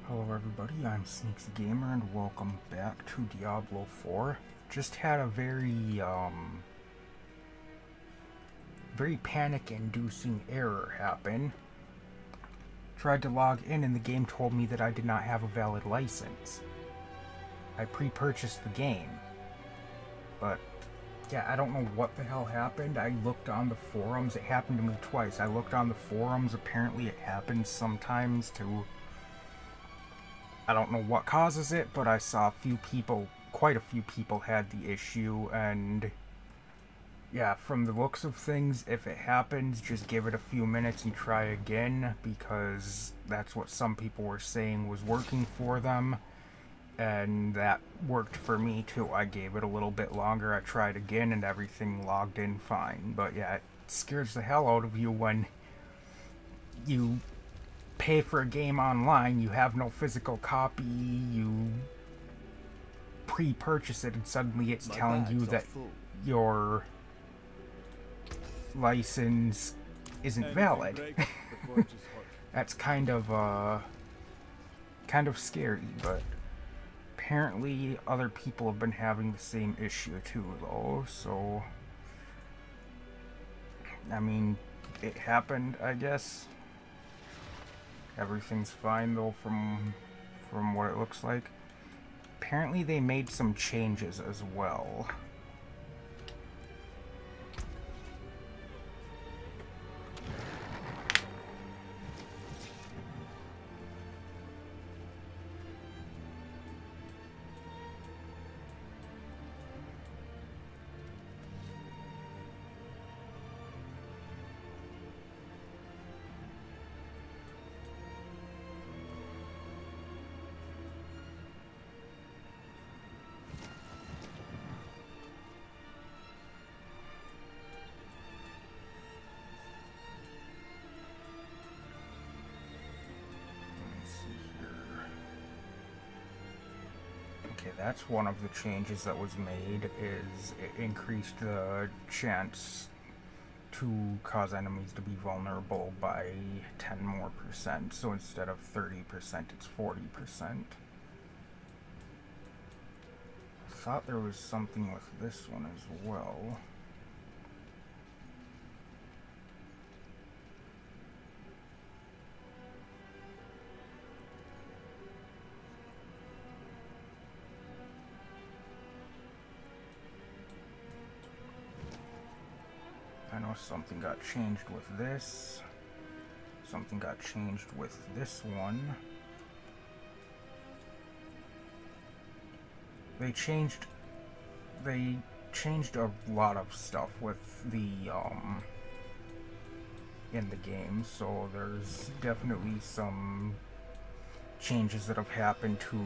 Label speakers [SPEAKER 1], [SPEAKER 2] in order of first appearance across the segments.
[SPEAKER 1] Hello everybody, I'm Sneaks Gamer and welcome back to Diablo 4. Just had a very panic-inducing error happen. Tried to log in and the game told me that I did not have a valid license. I pre-purchased the game. But, yeah, I don't know what the hell happened. I looked on the forums. It happened to me twice. I looked on the forums. Apparently it happens sometimes to... I don't know what causes it, but I saw quite a few people had the issue, and yeah, from the looks of things, if it happens, just give it a few minutes and try again, because that's what some people were saying was working for them, and that worked for me too. I gave it a little bit longer, I tried again, and everything logged in fine. But yeah, it scares the hell out of you when you pay for a game online, you have no physical copy, you pre-purchase it, and suddenly it's telling you that your license isn't valid. That's kind of scary, but apparently other people have been having the same issue too, though, so I mean, it happened, I guess. Everything's fine though from what it looks like. Apparently they made some changes as well. Okay, that's one of the changes that was made, is it increased the chance to cause enemies to be vulnerable by 10% more. So instead of 30%, it's 40%. I thought there was something with this one as well. I know something got changed with this. Something got changed with this one. They changed a lot of stuff with the in the game, so there's definitely some changes that have happened to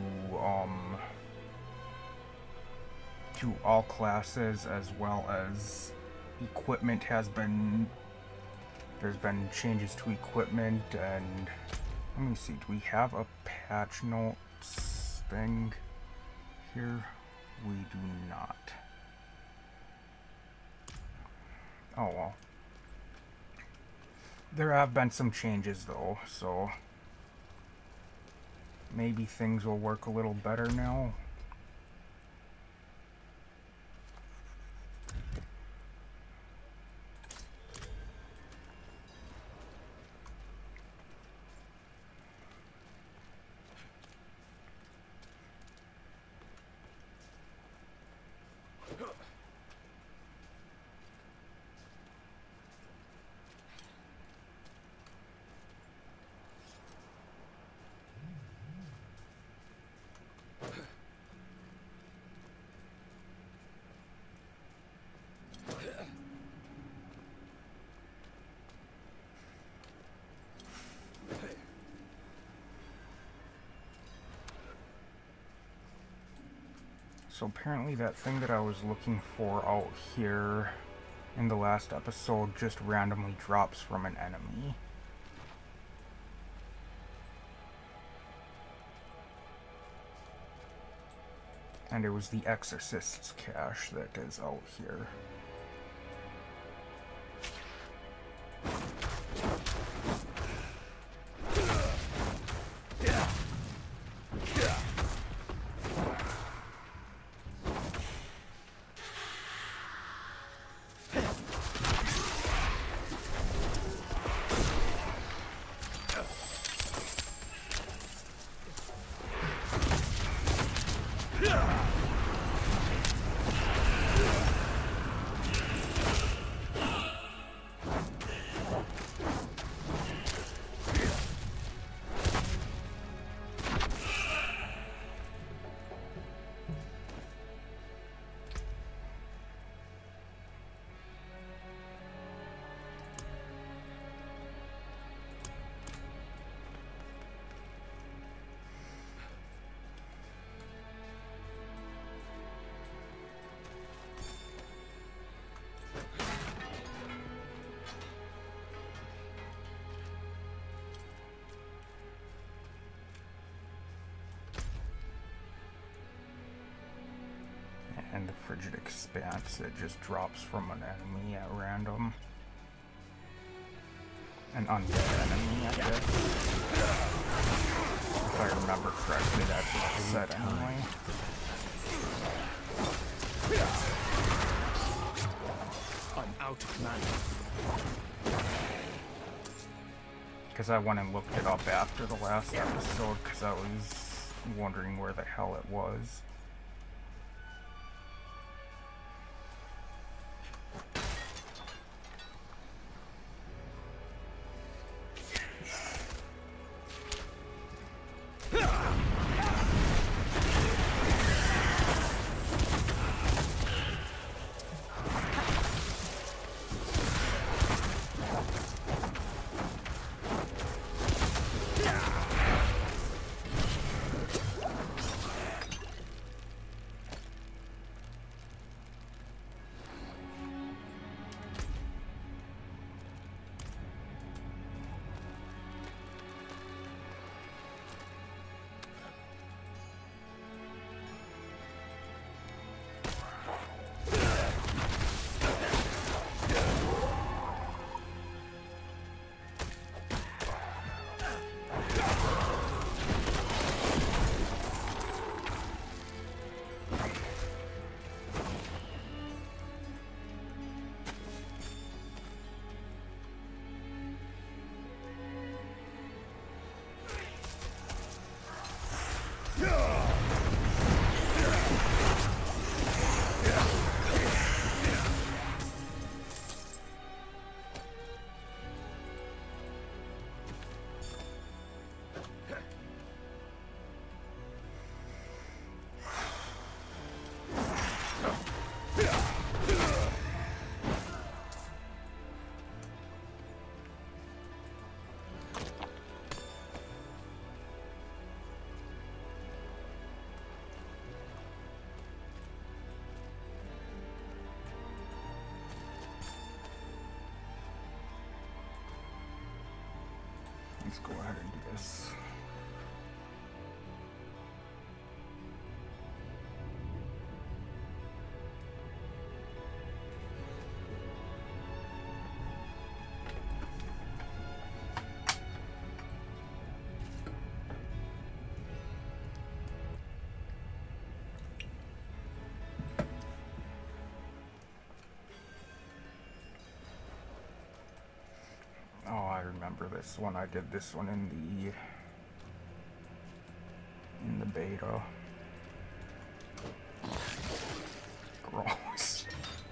[SPEAKER 1] all classes, as well as equipment there's been changes to equipment. And let me see, do we have a patch notes thing here? We do not. Oh well. There have been some changes though, so maybe things will work a little better now. So apparently that thing that I was looking for out here in the last episode just randomly drops from an enemy. And it was the Exorcist's cache that is out here. the Frigid Expanse. It just drops from an enemy at random. An undead enemy, I guess. If I remember correctly, that's what it said anyway.
[SPEAKER 2] I'm out of mana.
[SPEAKER 1] Because I went and looked it up after the last episode, because I was wondering where the hell it was. Let's go ahead and do this. Oh, I remember this one. I did this one in the beta. Gross.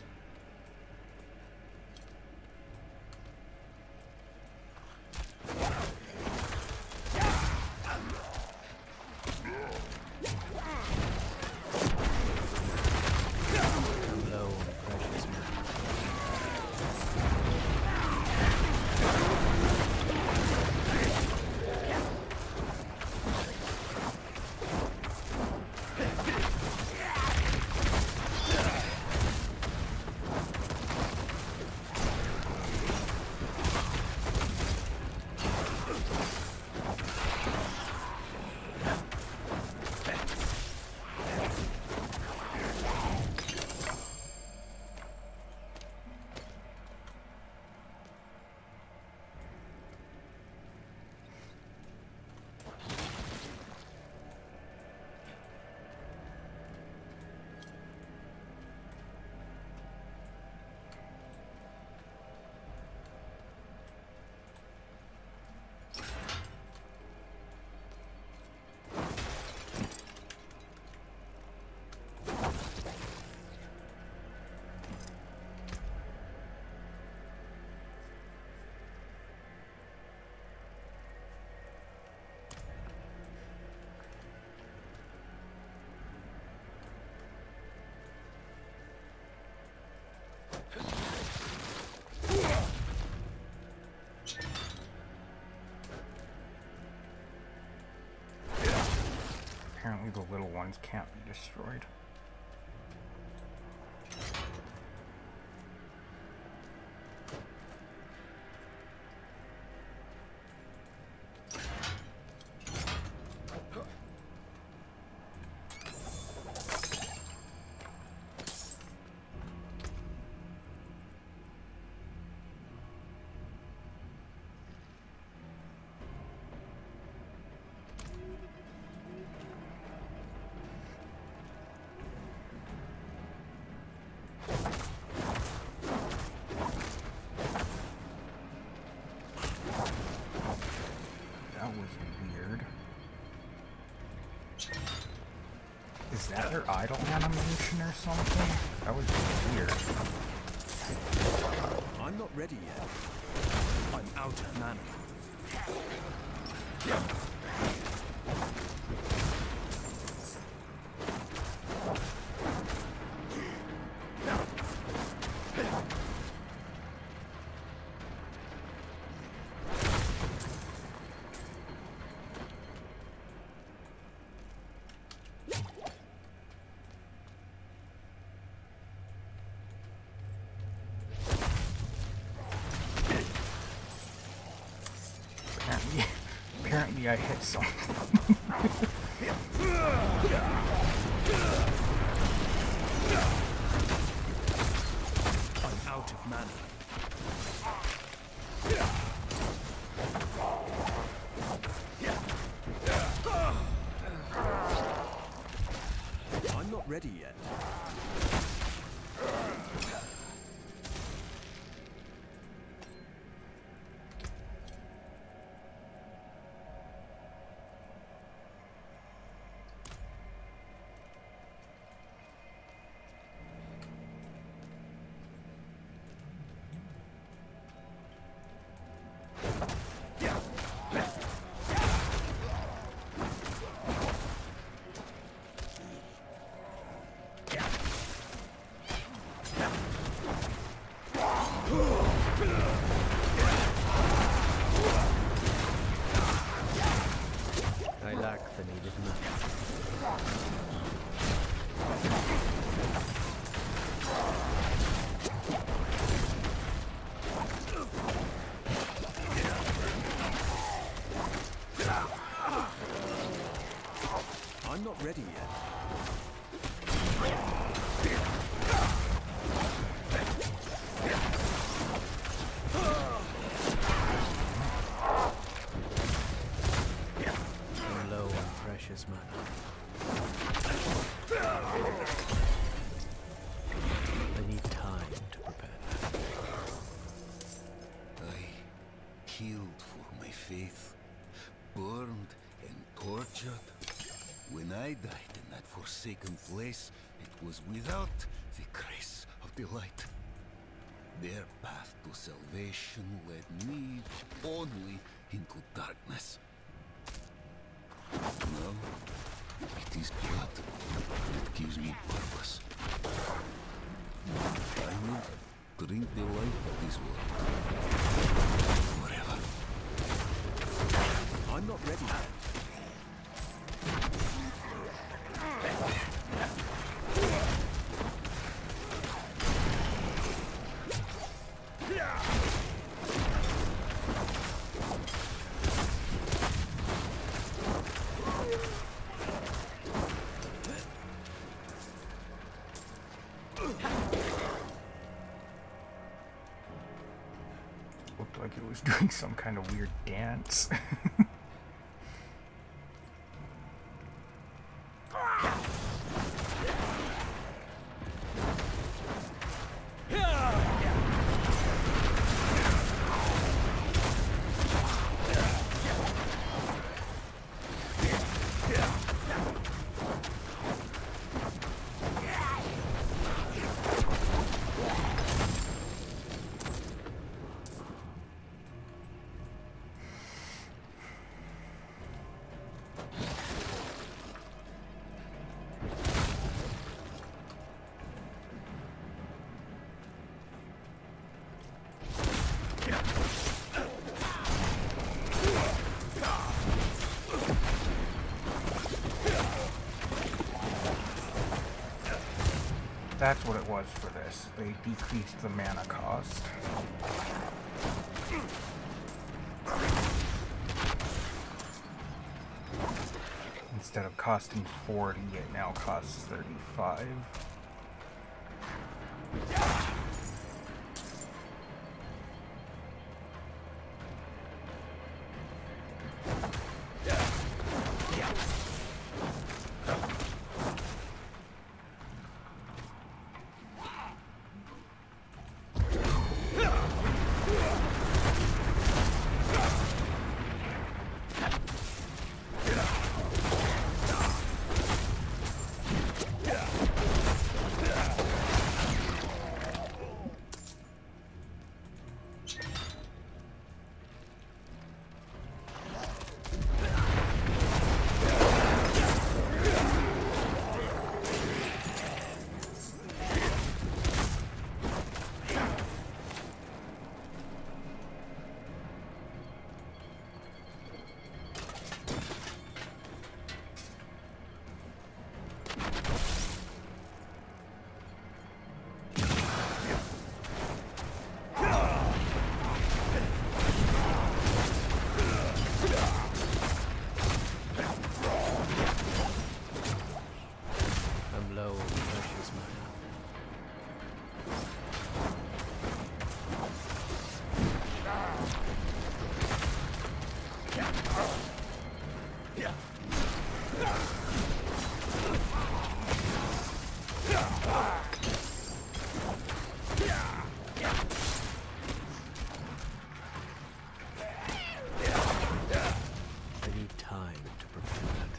[SPEAKER 1] Apparently the little ones can't be destroyed. That was weird. Is that their idle animation or something? That was weird.
[SPEAKER 2] I'm not ready yet. I'm out of mana.
[SPEAKER 1] Apparently I hit something.
[SPEAKER 2] I'm out of mana. I'm not ready yet.
[SPEAKER 3] I lack the needed mana.
[SPEAKER 2] I'm not ready yet.
[SPEAKER 3] I'm low on precious mana. I need time to prepare that.
[SPEAKER 4] I killed for my faith, burned and tortured. When I died in that forsaken place, it was without the grace of the light. Their path to salvation led me only into darkness. Now, it is blood that gives me purpose. I will drink the life of this world. Forever.
[SPEAKER 2] I'm not ready yet.
[SPEAKER 1] Looked like it was doing some kind of weird dance. That's what it was for this. They decreased the mana cost. Instead of costing 40, it now costs 35.
[SPEAKER 3] time to prepare that.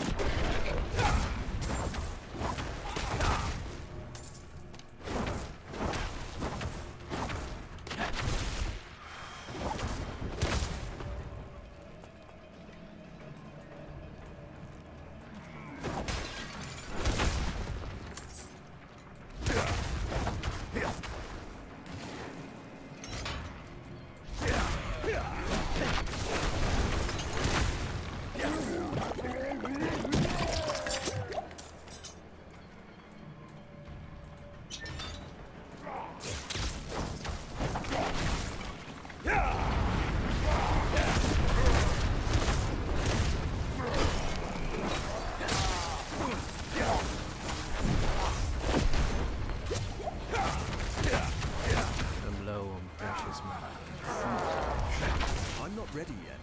[SPEAKER 3] I'm low on precious mana.
[SPEAKER 2] I'm not ready yet.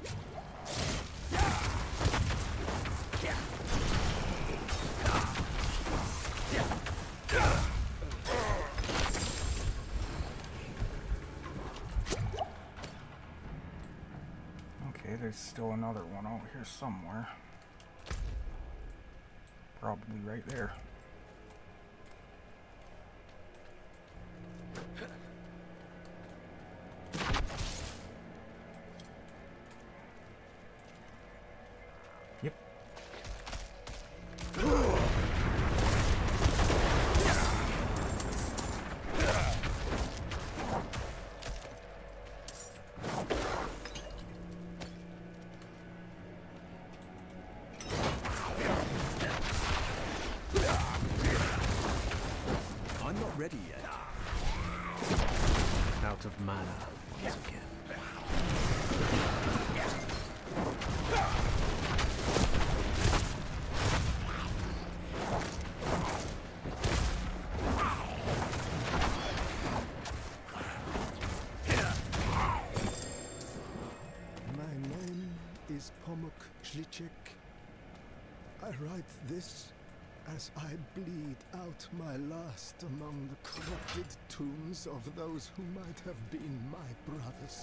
[SPEAKER 1] Okay, there's still another one out here somewhere. Probably right there. Yep.
[SPEAKER 2] I'm not ready yet.
[SPEAKER 3] Out of mana once again.
[SPEAKER 5] My name is Pomuk Zlicek. I write this as I bleed out my last among the corrupted tombs of those who might have been my brothers.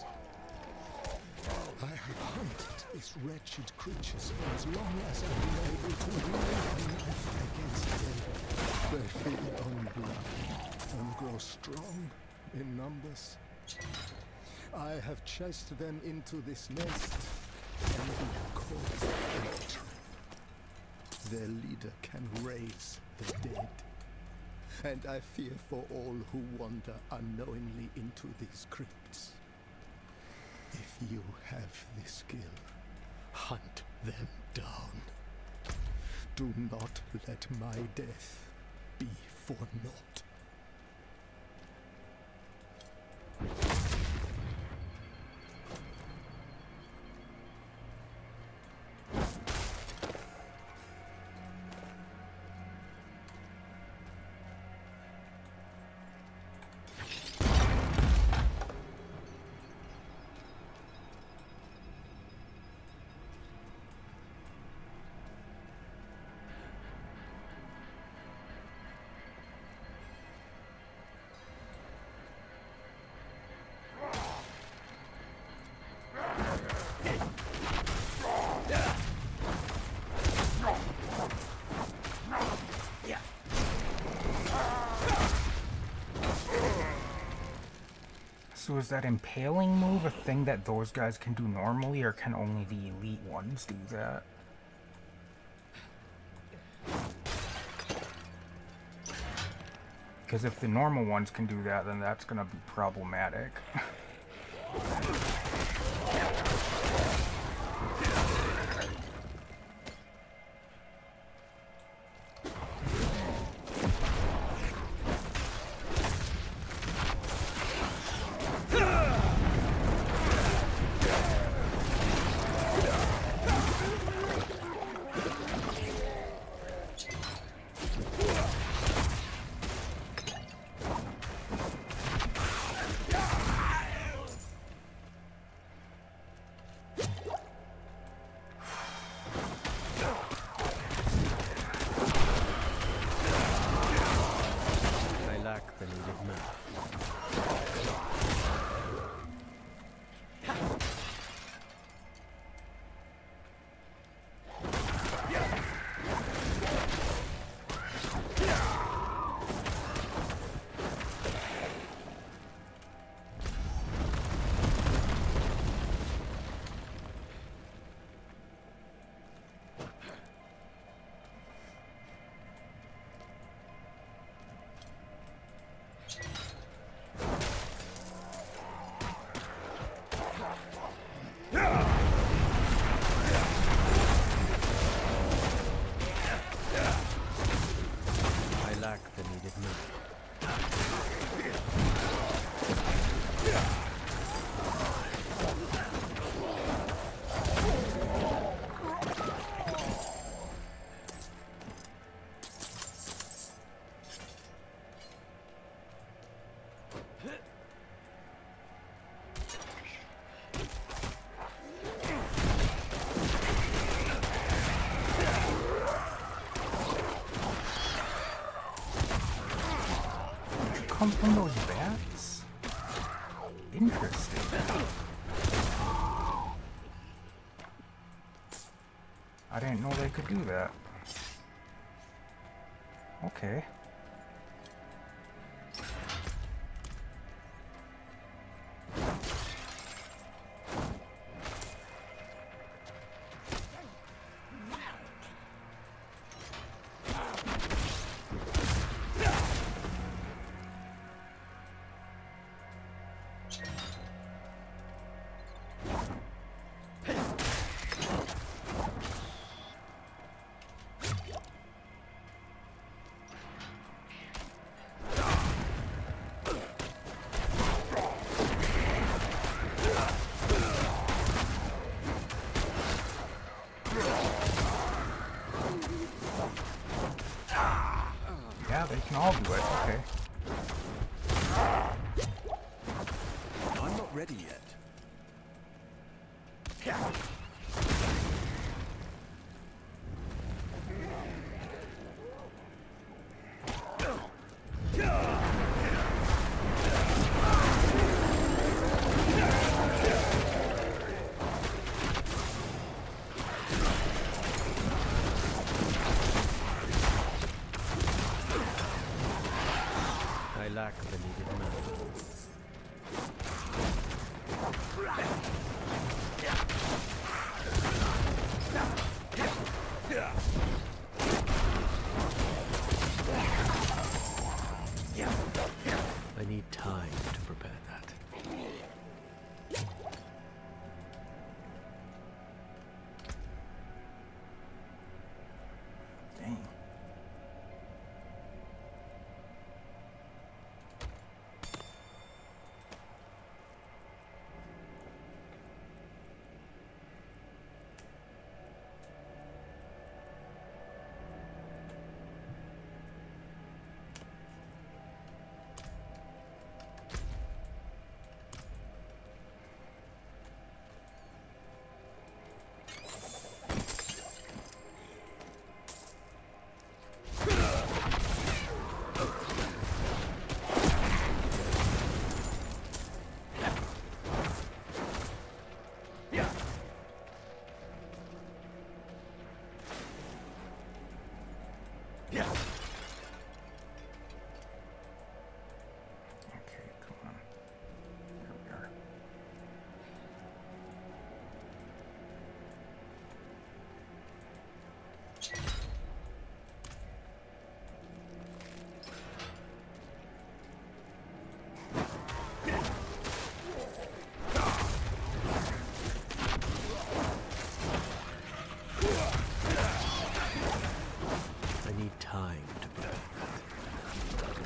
[SPEAKER 5] I have hunted these wretched creatures for as long as I've been able to wield a knife against them. They feed on blood and grow strong in numbers. I have chased them into this nest and we caught their trap. Their leader can raise the dead. And I fear for all who wander unknowingly into these crypts. If you have the skill, hunt them down. Do not let my death be for naught.
[SPEAKER 1] So is that impaling move a thing that those guys can do normally, or can only the elite ones do that? Because if the normal ones can do that, then that's gonna be problematic. come from those bats? Interesting. I didn't know they could do that. Okay. Yeah, they can all do it. Okay.
[SPEAKER 2] I'm not ready yet.
[SPEAKER 3] I lack the needed mana. I need time to prepare that.
[SPEAKER 1] Dang. Okay, come on. Here we are.
[SPEAKER 3] I need time to prepare that.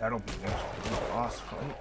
[SPEAKER 1] That'll be useful in the boss fight.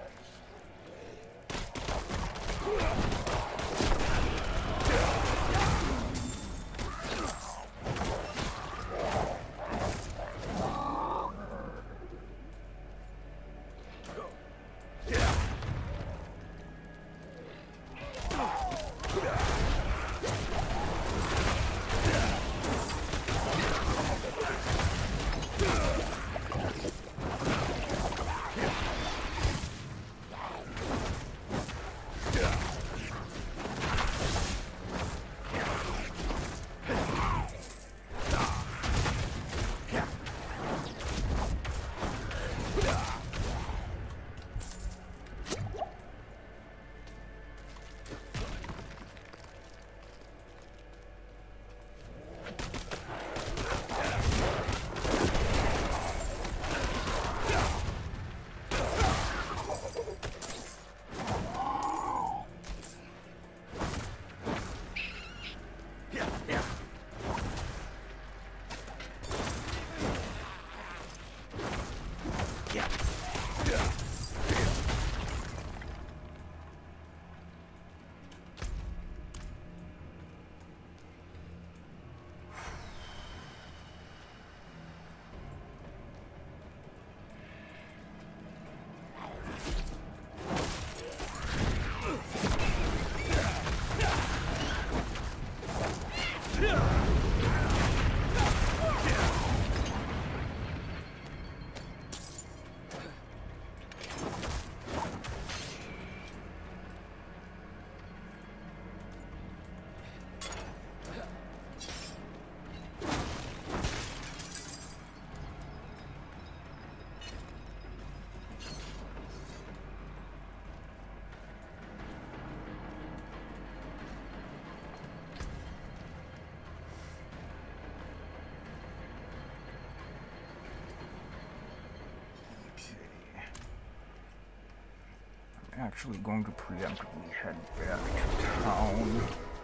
[SPEAKER 1] Actually going to preemptively head back to town.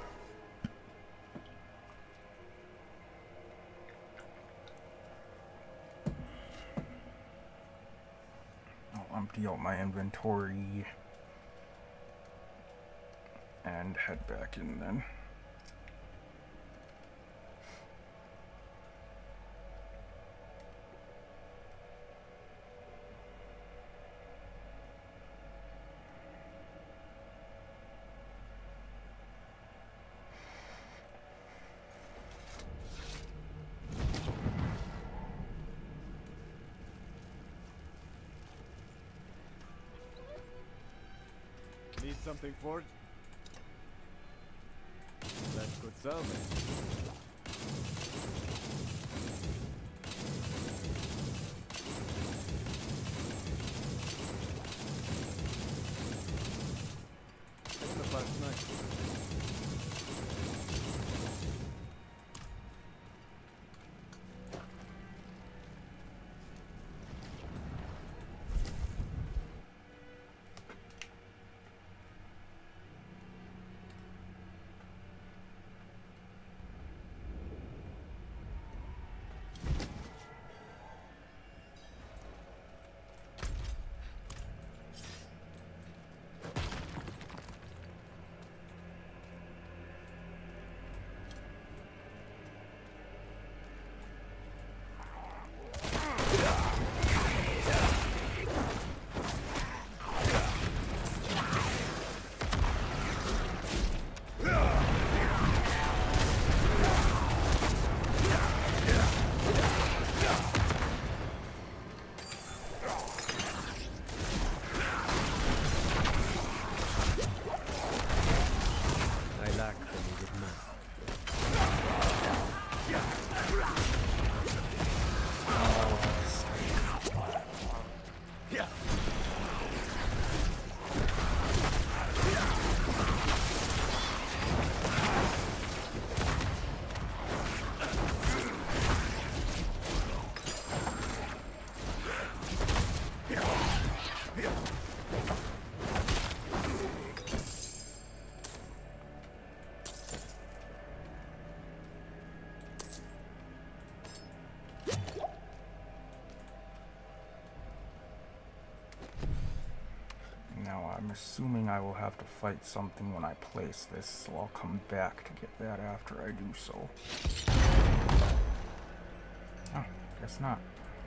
[SPEAKER 1] I'll empty out my inventory and head back in then.
[SPEAKER 6] Need something for it? That could sell me. It's the first night.
[SPEAKER 1] assuming I will have to fight something when I place this, so I'll come back to get that after I do so. Oh, guess not.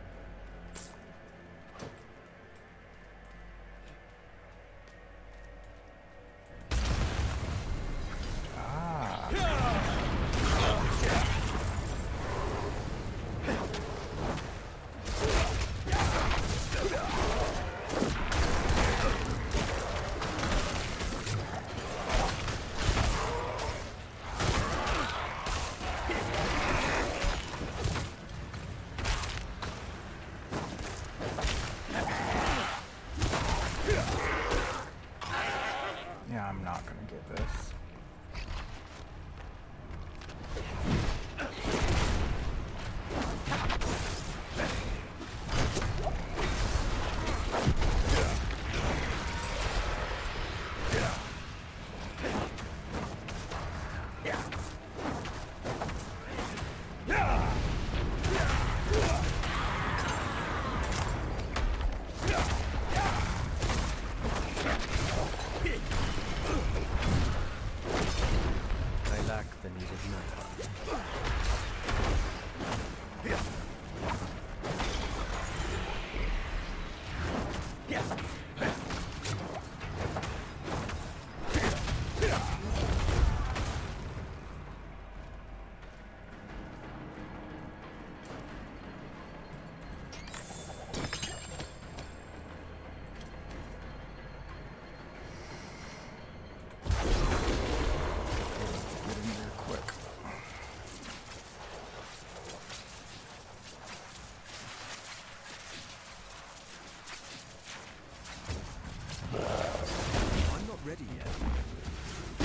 [SPEAKER 1] Yeah, I'm not gonna get this.
[SPEAKER 3] I lack the needed knife.
[SPEAKER 1] Get in there quick.
[SPEAKER 2] I'm not ready yet.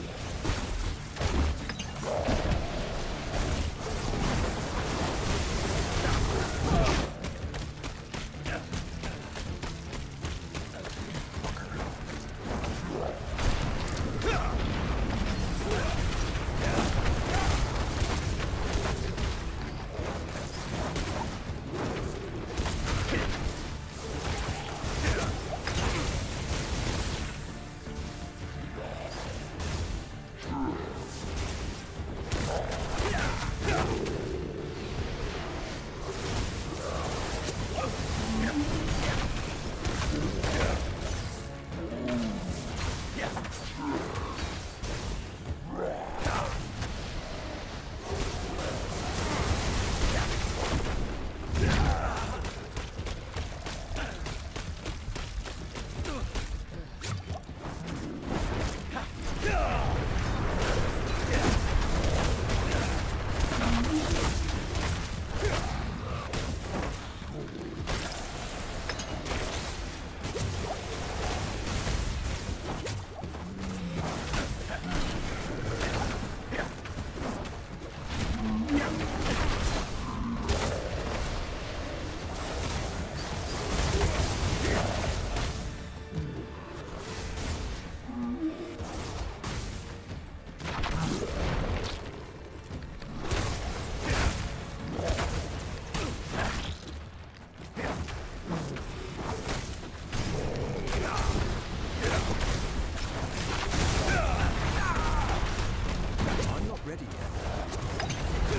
[SPEAKER 2] I'm not ready yet.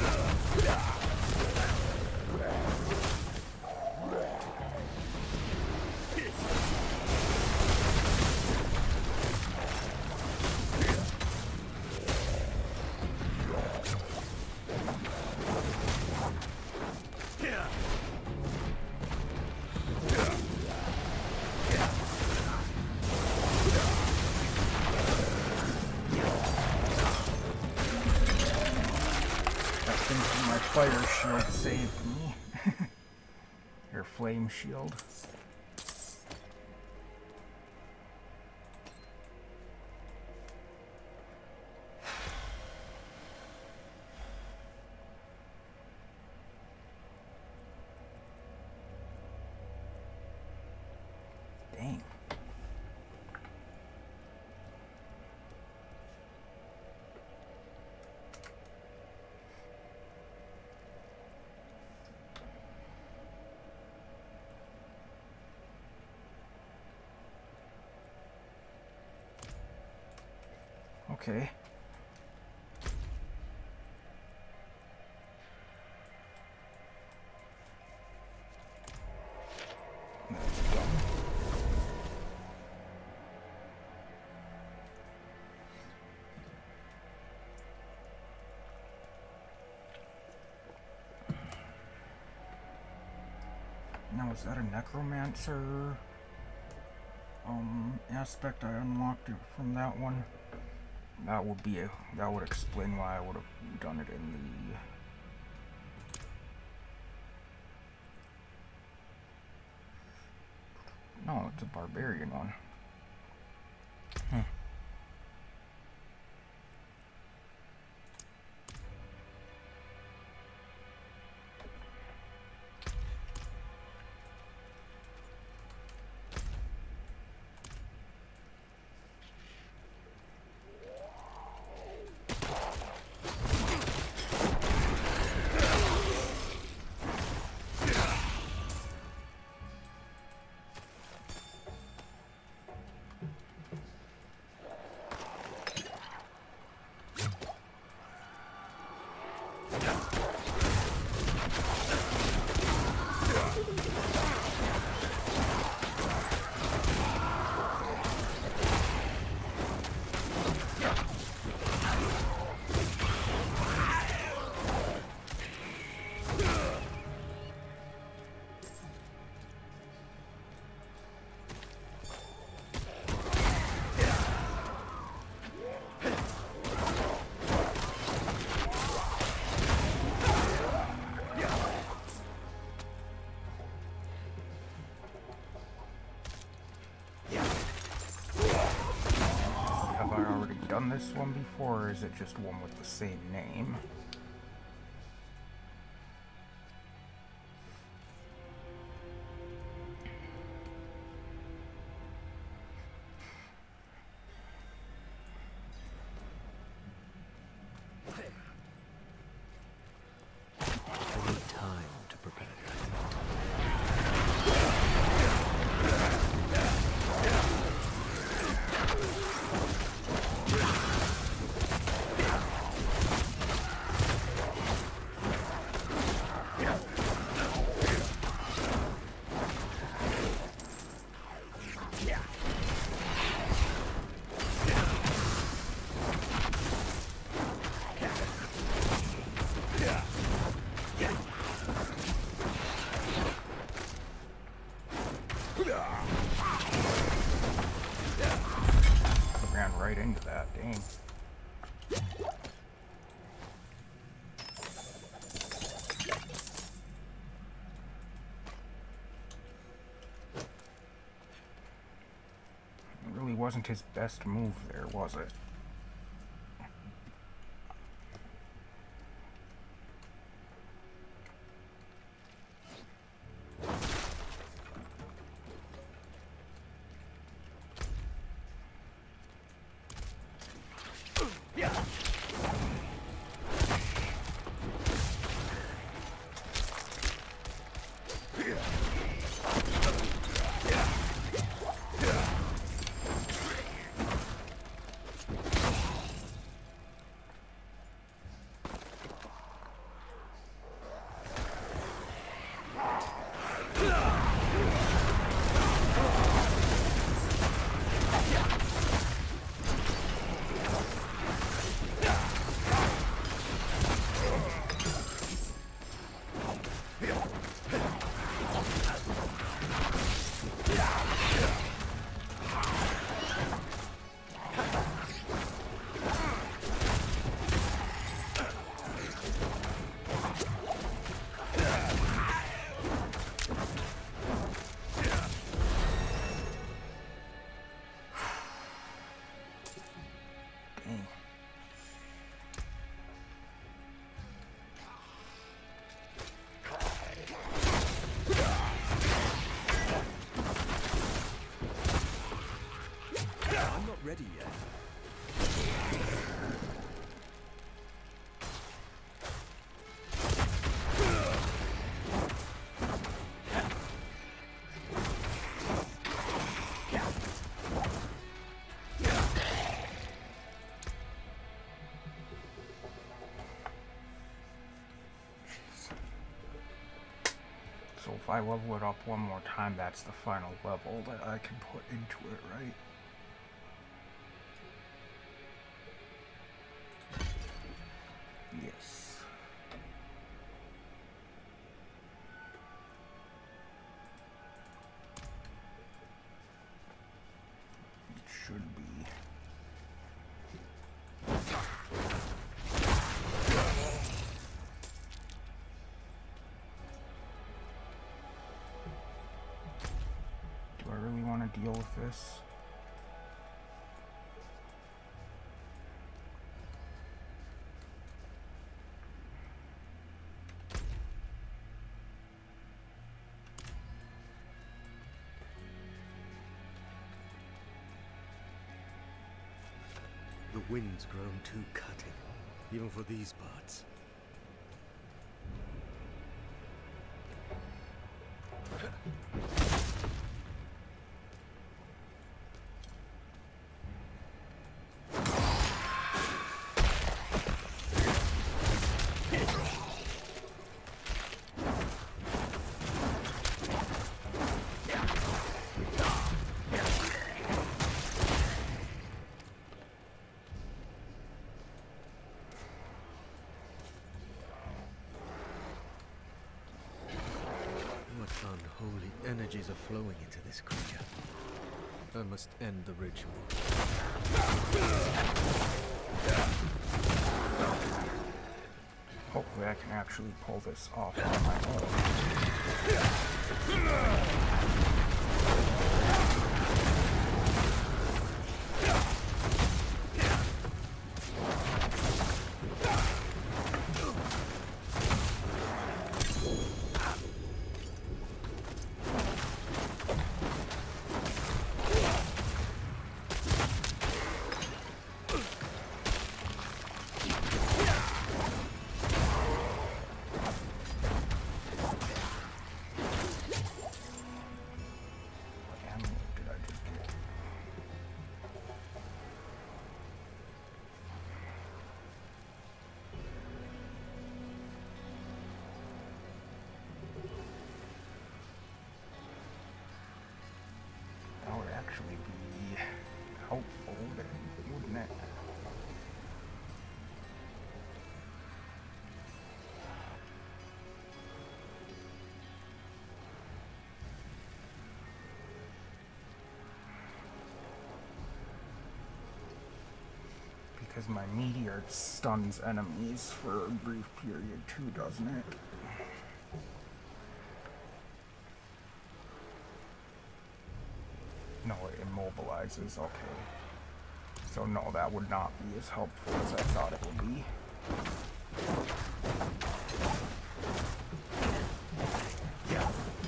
[SPEAKER 1] That thing from my fire shield saved me. Your flame shield. Dang. Okay. That's done. Now, is that a necromancer aspect I unlocked it from that one? That would explain why I would have done it in the... No, it's a barbarian one. Done this one before, or is it just one with the same name?
[SPEAKER 3] I need time to prepare.
[SPEAKER 1] Ran right into that, dang. It really wasn't his best move there, was it? So if I level it up one more time, that's the final level that I can put into it, right? Yes. It should be. Do I really want to deal with this?
[SPEAKER 3] The wind's grown too cutting, even for these parts. Unholy energies are flowing into this creature. I must end the ritual.
[SPEAKER 1] Hopefully I can actually pull this off on my own. That would actually be helpful, wouldn't it? Because my meteor stuns enemies for a brief period too, doesn't it? No, it immobilizes, okay. So no, that would not be as helpful as I thought it would be. Yeah.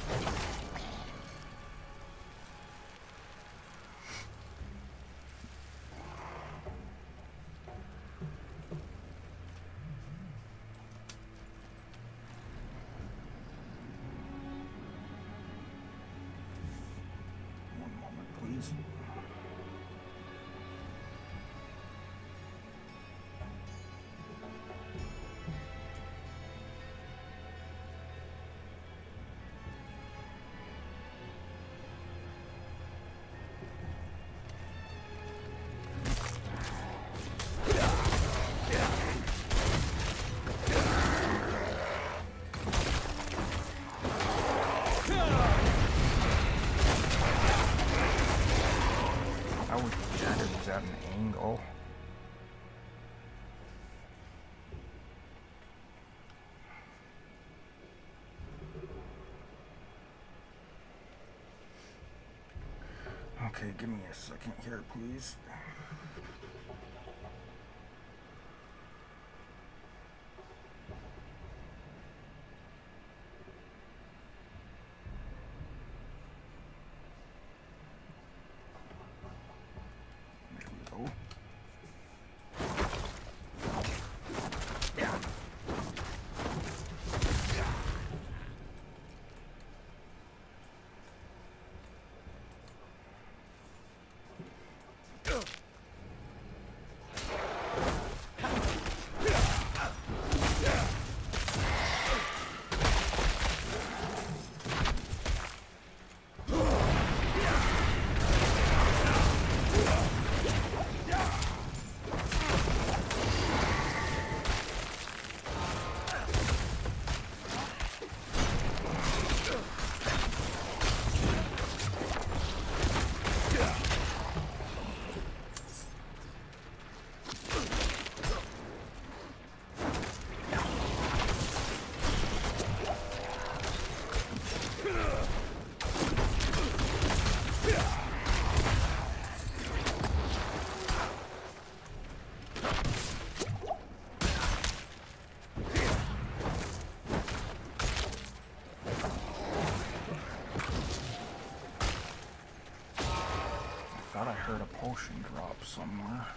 [SPEAKER 1] Please. I was sure it was at an angle. Okay, give me a second here, please. There we go. somewhere.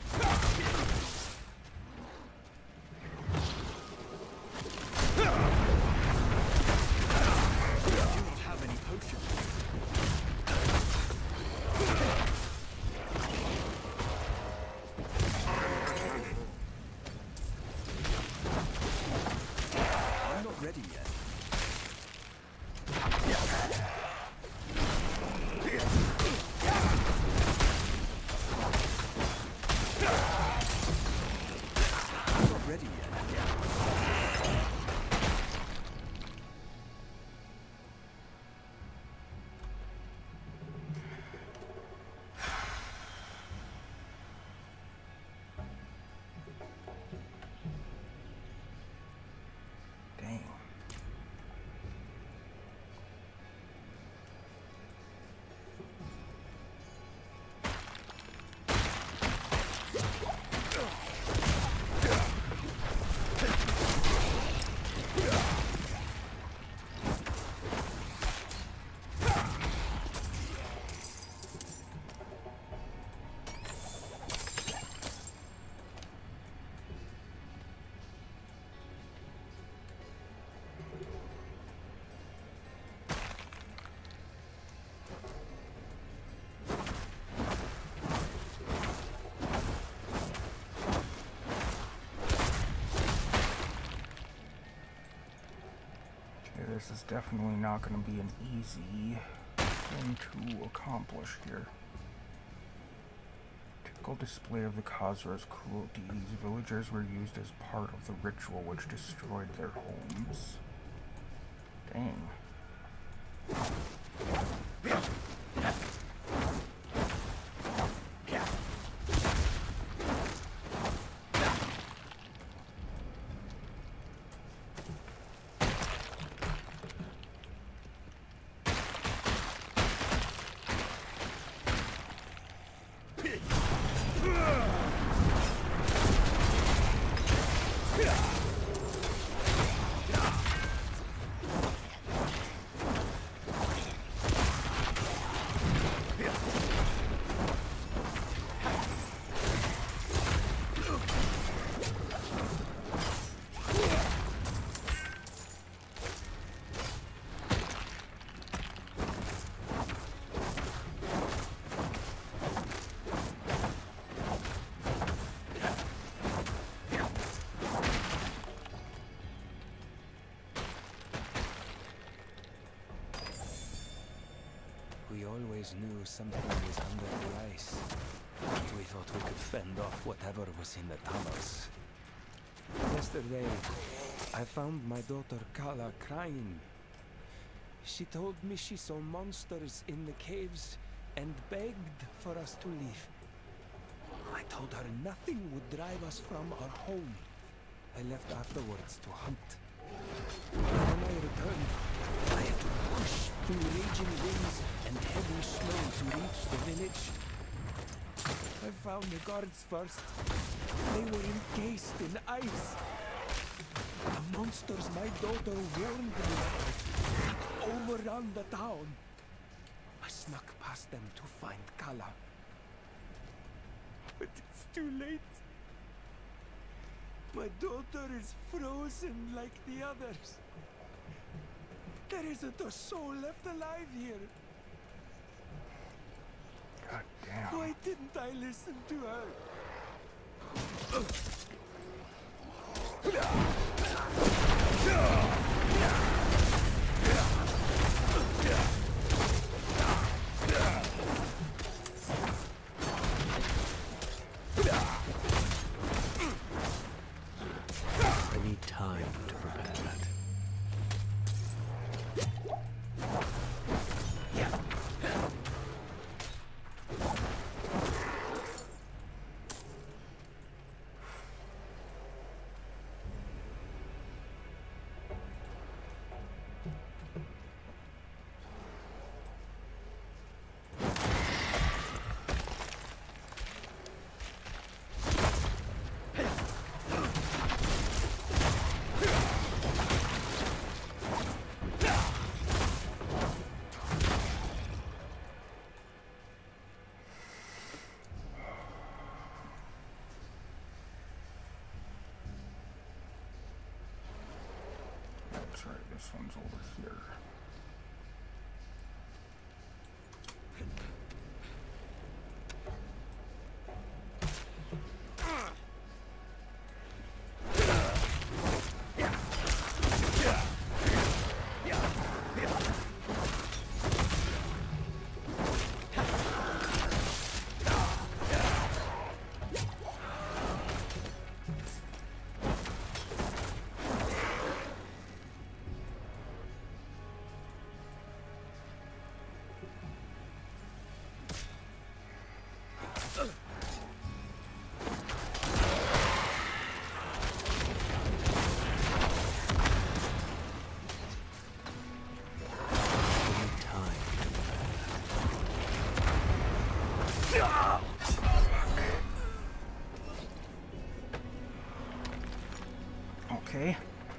[SPEAKER 1] This is definitely not going to be an easy thing to accomplish here. Typical display of the Khazra's cruelty. These villagers were used as part of the ritual which destroyed their homes. Dang.
[SPEAKER 2] We always knew something was under the ice. We thought we could fend off whatever was in the tunnels. Yesterday, I found my daughter Kala crying. She told me she saw monsters in the caves and begged for us to leave. I told her nothing would drive us from our home. I left afterwards to hunt. When I returned, I had to push through raging winds and heavy snow to reach the village. I found the guards first. They were encased in ice. The monsters my daughter warned me about overrun the town. I snuck past them to find Kala. But it's too late. My daughter is frozen like the others. There isn't a soul left alive here.
[SPEAKER 1] God damn.
[SPEAKER 2] Why didn't I listen to her?
[SPEAKER 3] I need time to prepare that.
[SPEAKER 1] That's right, this one's over here. Okay.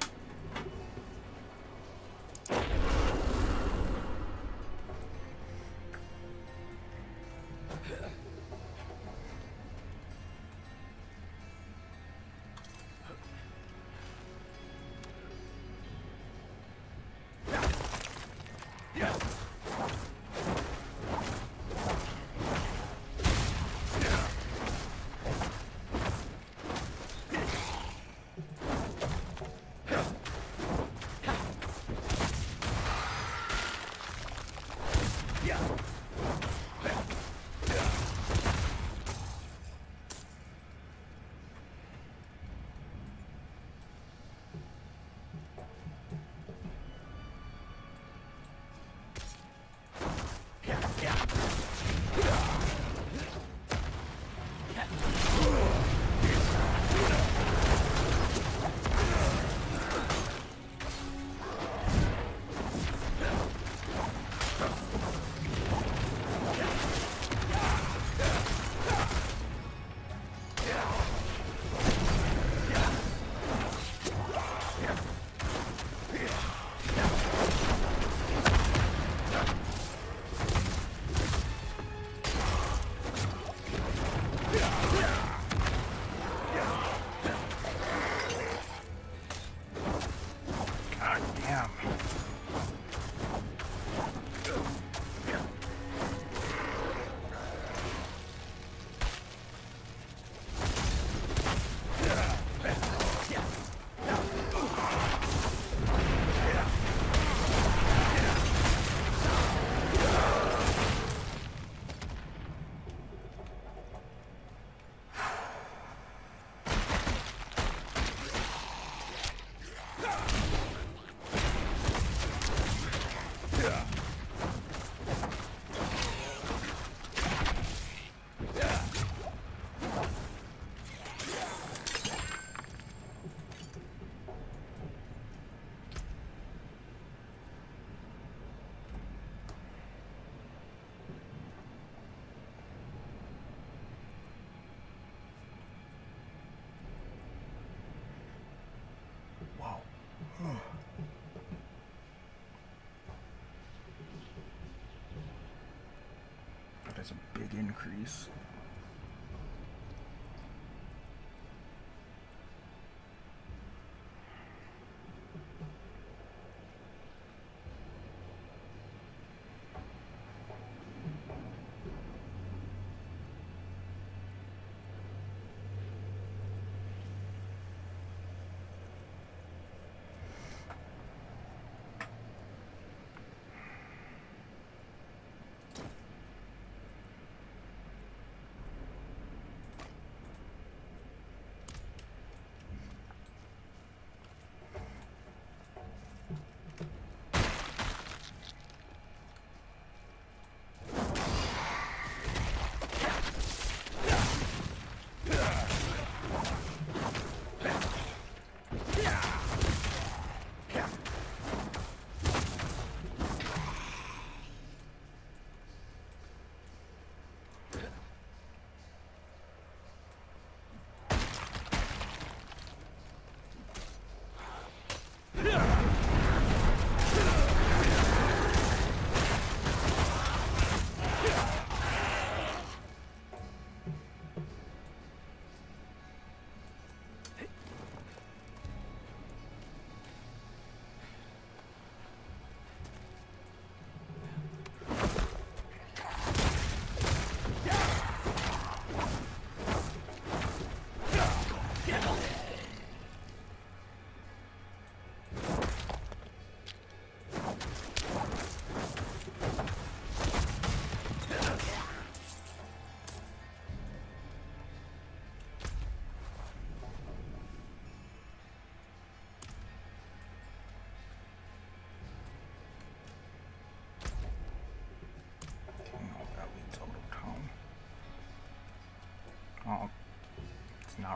[SPEAKER 1] That is a big increase.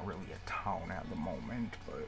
[SPEAKER 1] not really a town at the moment, but...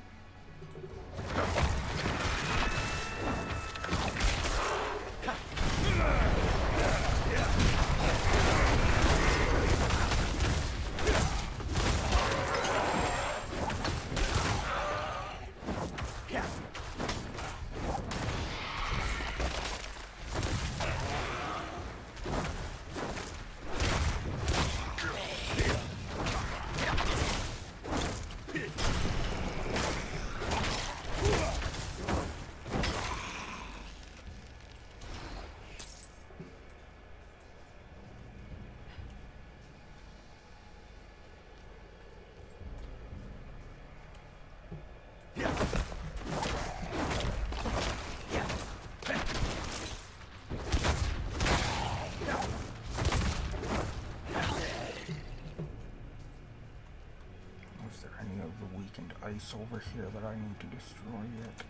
[SPEAKER 1] Ice over here that I need to destroy yet.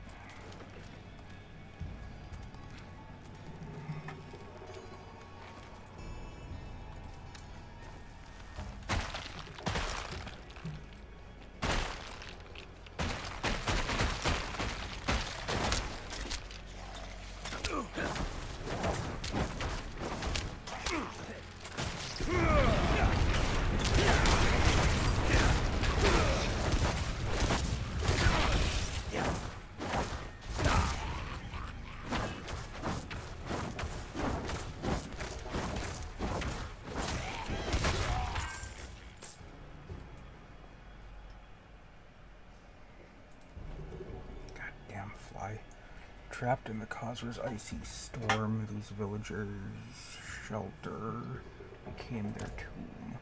[SPEAKER 1] Trapped in the Khazra's icy storm, these villagers' shelter became their tomb.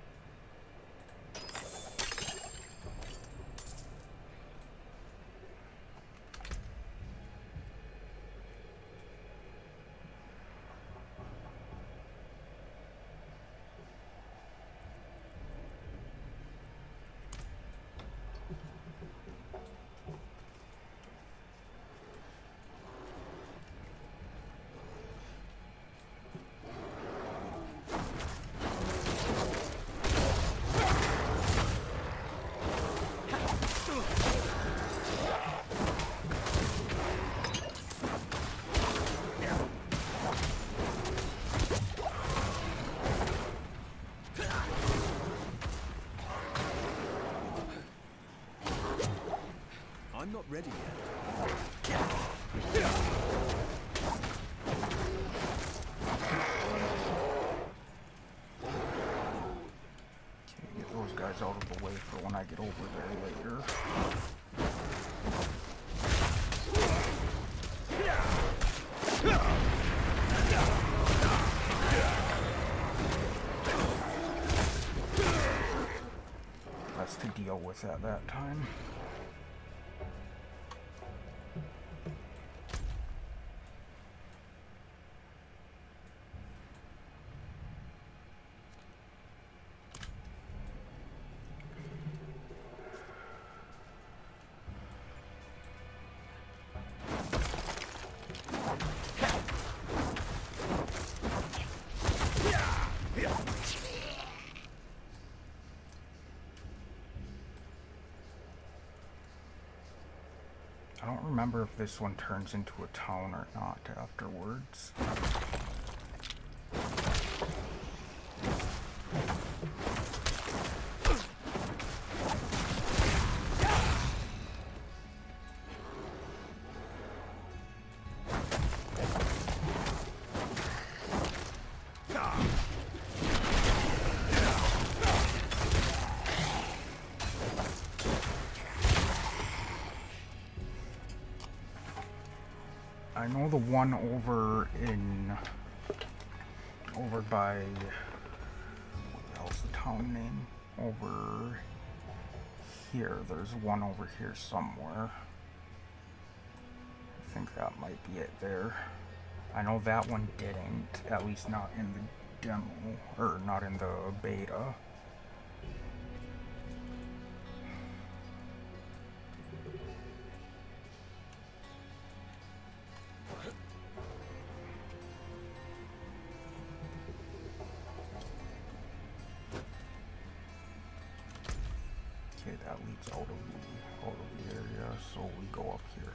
[SPEAKER 3] I'm not ready yet.
[SPEAKER 1] Can't get those guys out of the way for when I get over there later. Less to deal with at that time. I don't remember if this one turns into a town or not afterwards. I know the one over by, what the hell's the town name? Over here, there's one over here somewhere. I think that might be it there. I know that one didn't, at least not in the demo, or not in the beta. that leads out of the area, so we go up here.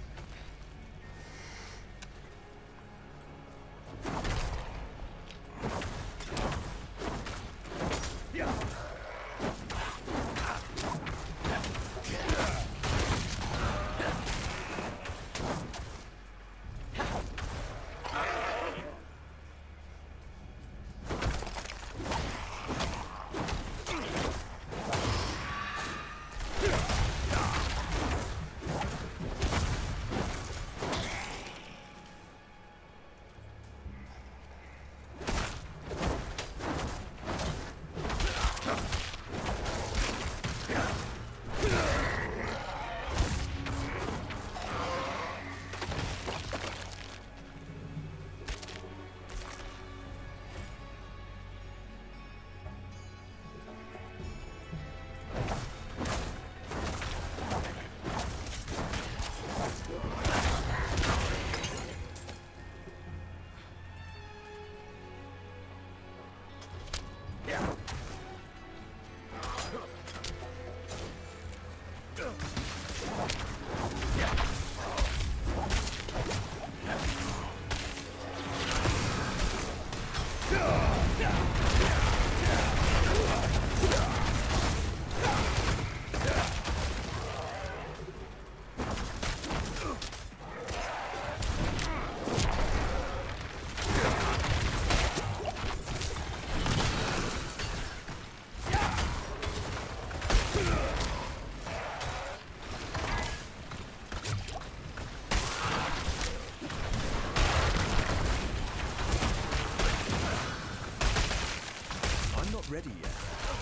[SPEAKER 2] Ready yet?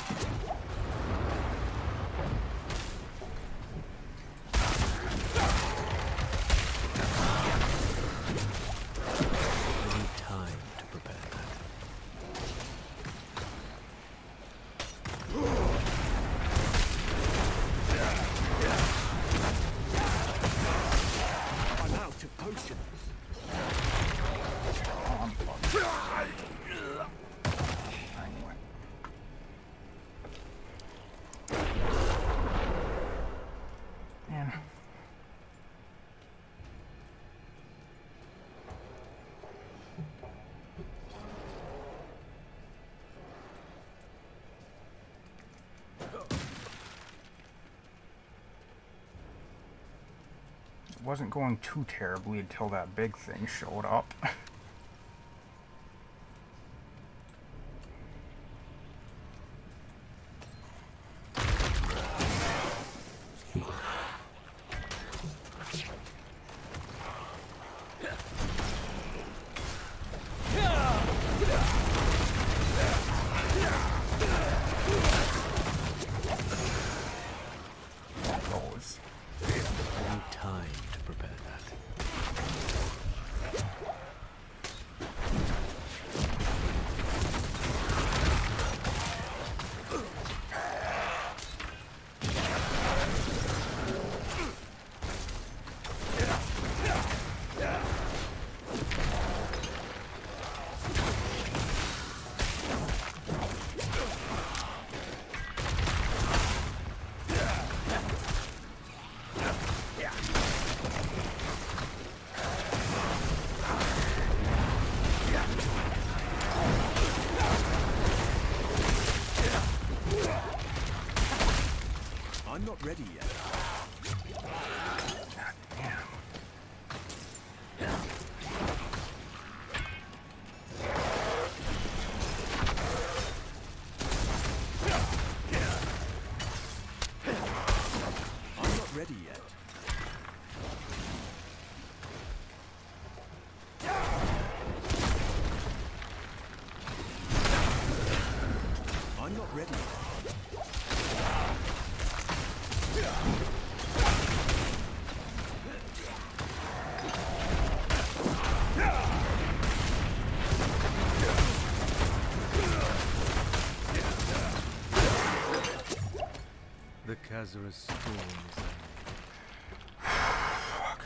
[SPEAKER 3] I need time to prepare that.
[SPEAKER 2] I'm out of potions.
[SPEAKER 1] Oh, I'm fucked. Anyway. Man. It wasn't going too terribly until that big thing showed up. Those.
[SPEAKER 3] I need time to prepare that.
[SPEAKER 2] I'm not ready yet. I'm not ready yet. I'm not ready yet.
[SPEAKER 3] The Khazar's storm is ending.
[SPEAKER 1] Fuck.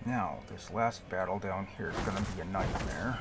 [SPEAKER 1] Now, this last battle down here is going to be a nightmare.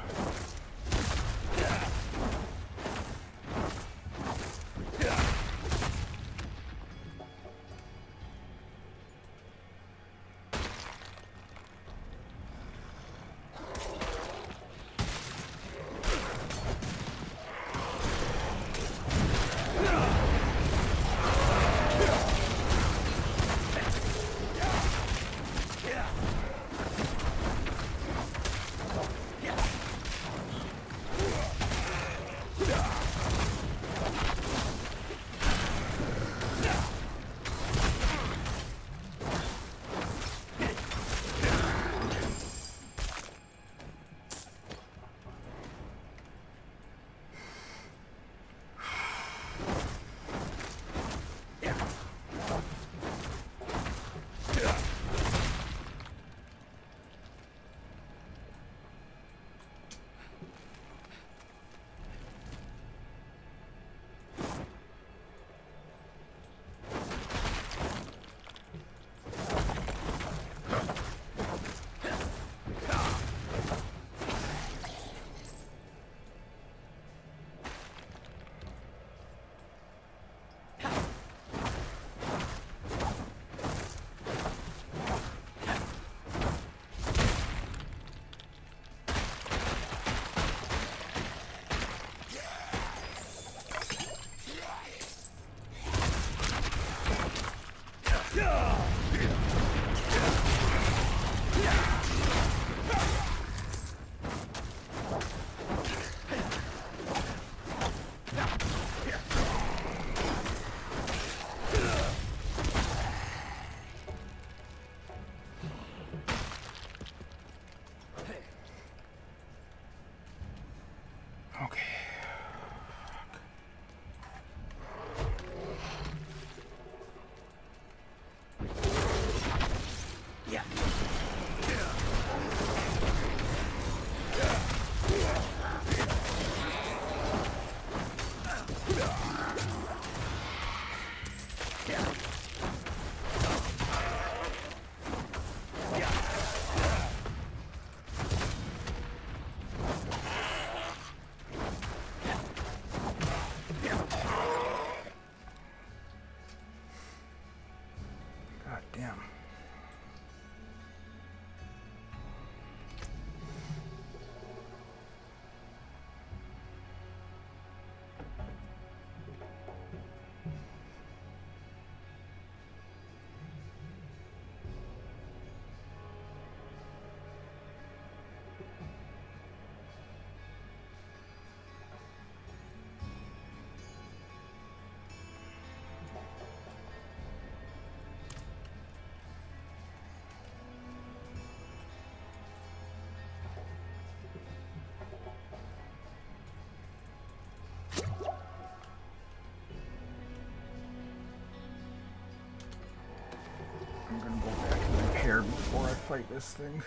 [SPEAKER 1] I'm gonna go back and repair before I fight this thing.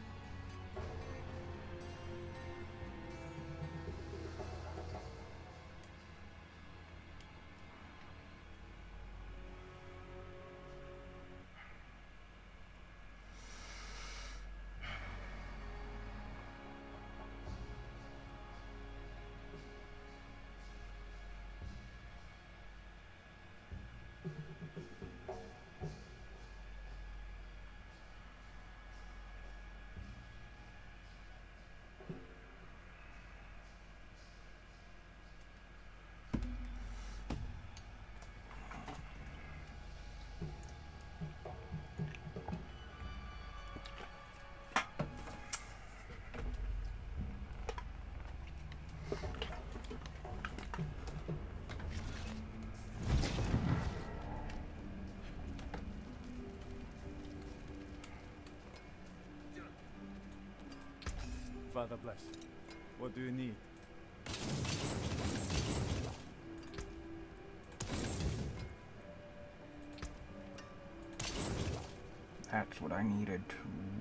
[SPEAKER 6] Father bless. What do you need?
[SPEAKER 1] That's what I needed to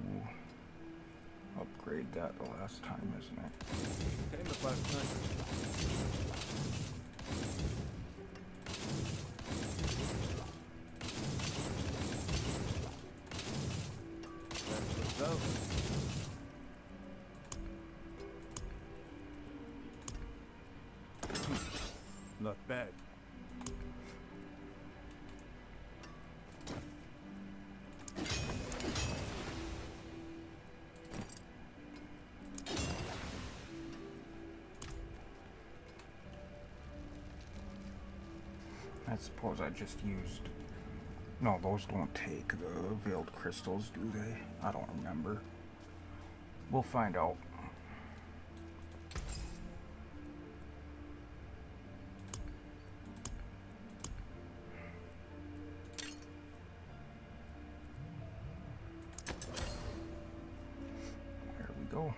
[SPEAKER 1] upgrade that the last time, isn't it?
[SPEAKER 6] Came the last night. That's what's up. yourself? Not bad.
[SPEAKER 1] I suppose I just used... No, those don't take the veiled crystals, do they? I don't remember. We'll find out. There we go.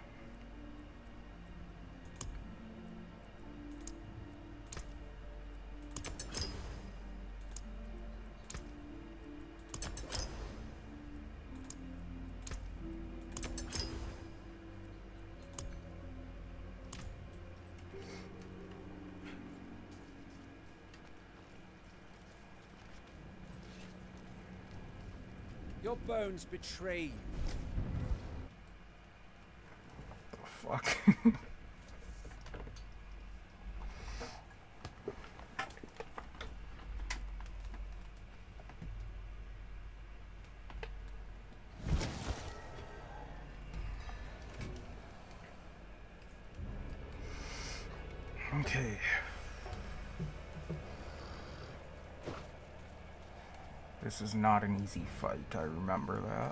[SPEAKER 2] Your bones betray you.
[SPEAKER 1] The fuck? Okay. This is not an easy fight, I remember that.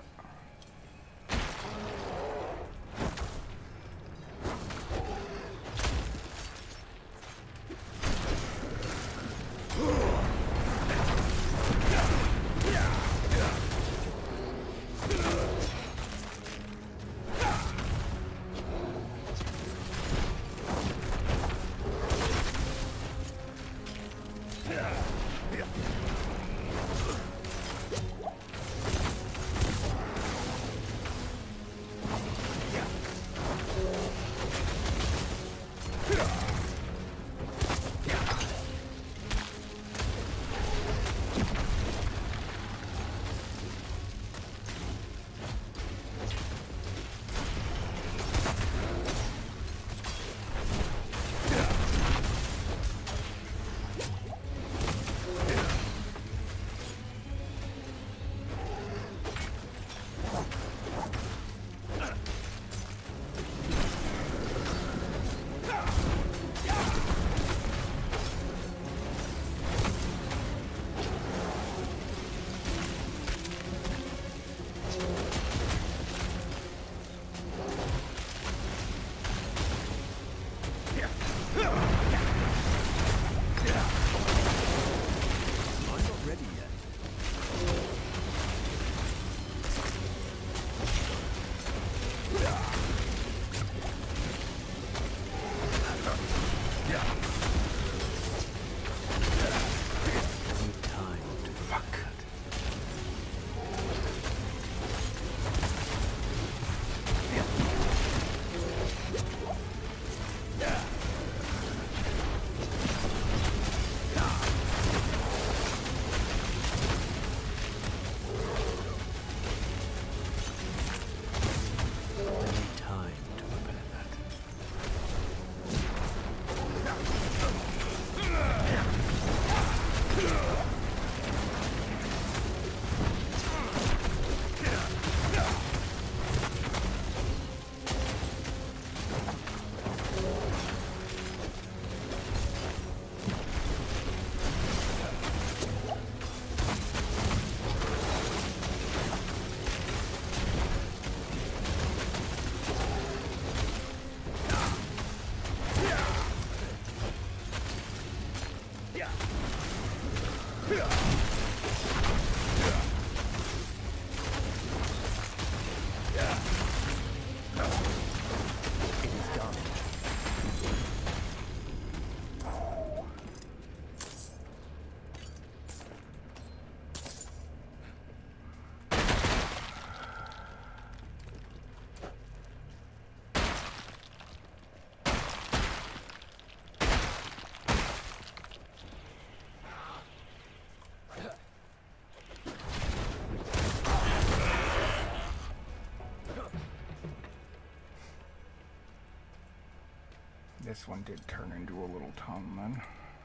[SPEAKER 1] This one did turn into a little tongue then.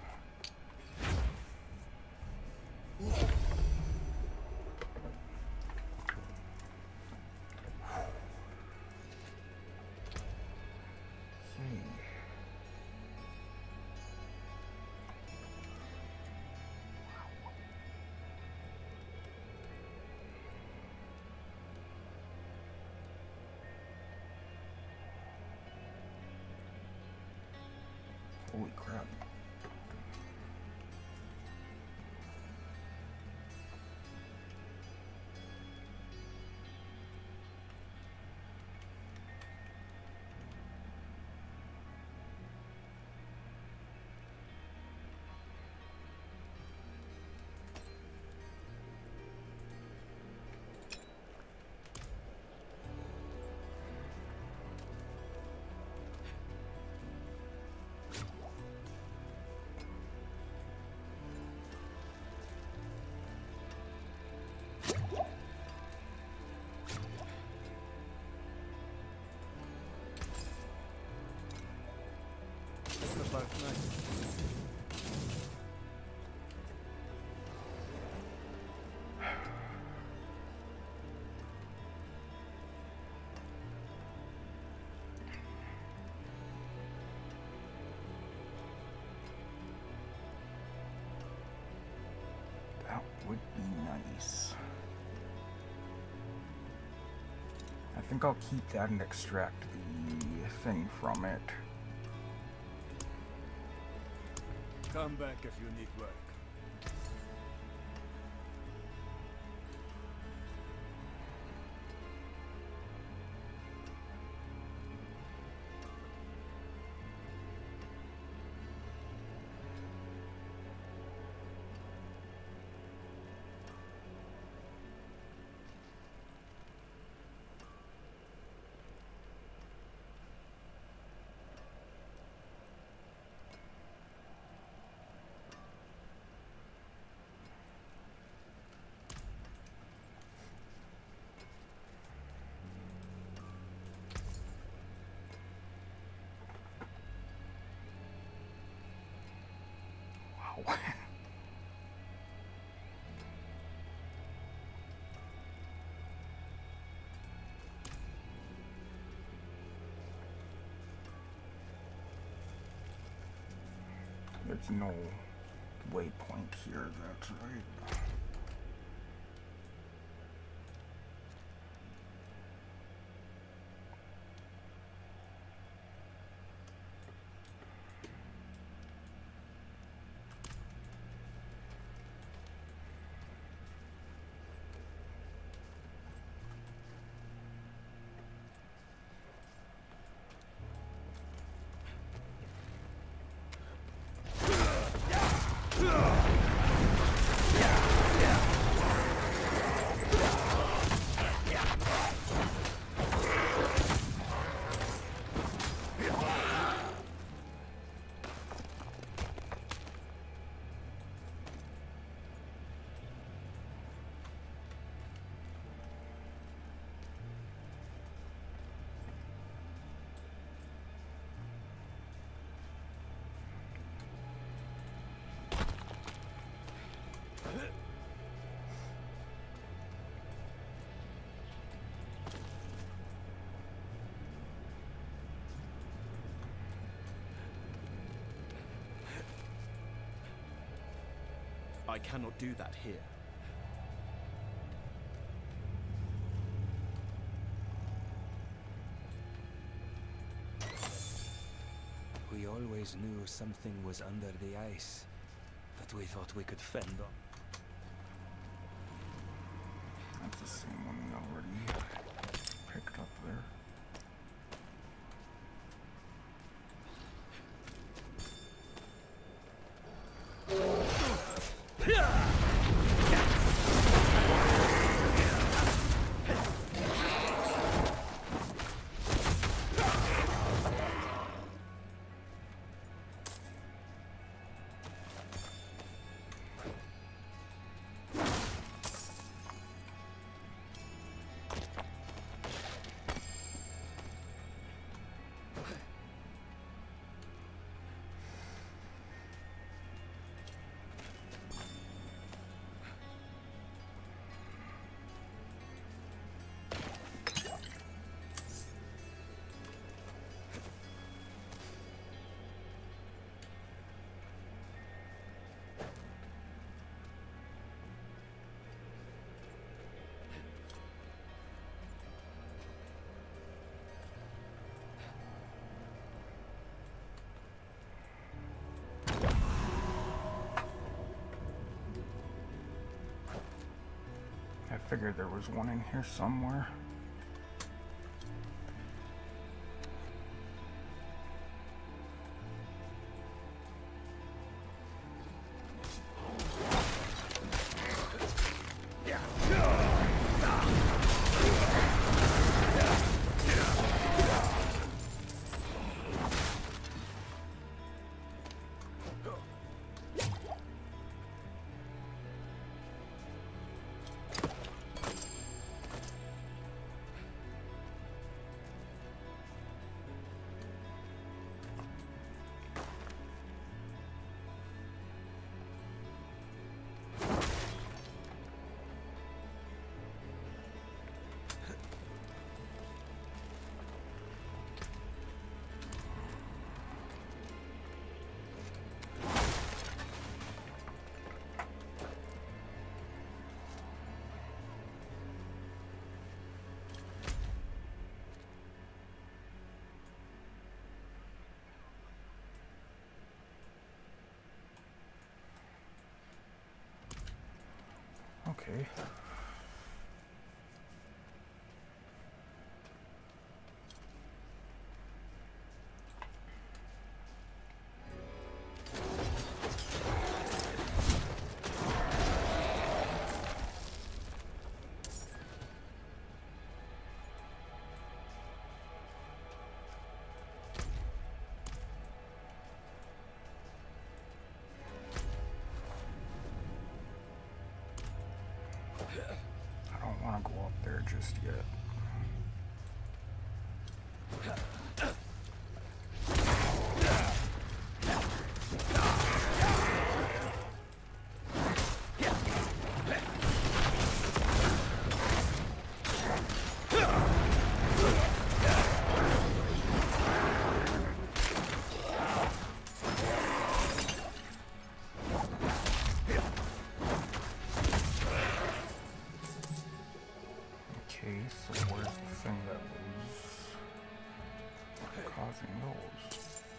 [SPEAKER 1] Holy crap.
[SPEAKER 6] About night.
[SPEAKER 1] That would be nice. I think I'll keep that and extract the thing from it.
[SPEAKER 6] Come back if you need work.
[SPEAKER 1] Wow. There's no waypoint here, that's right.
[SPEAKER 3] I cannot do that here.
[SPEAKER 2] We always knew something was under the ice, but we thought we could fend off.
[SPEAKER 1] That's the same one we already picked up there. Figured there was one in here somewhere. Okay. I don't want to go up there just yet. So where's the thing that was causing those?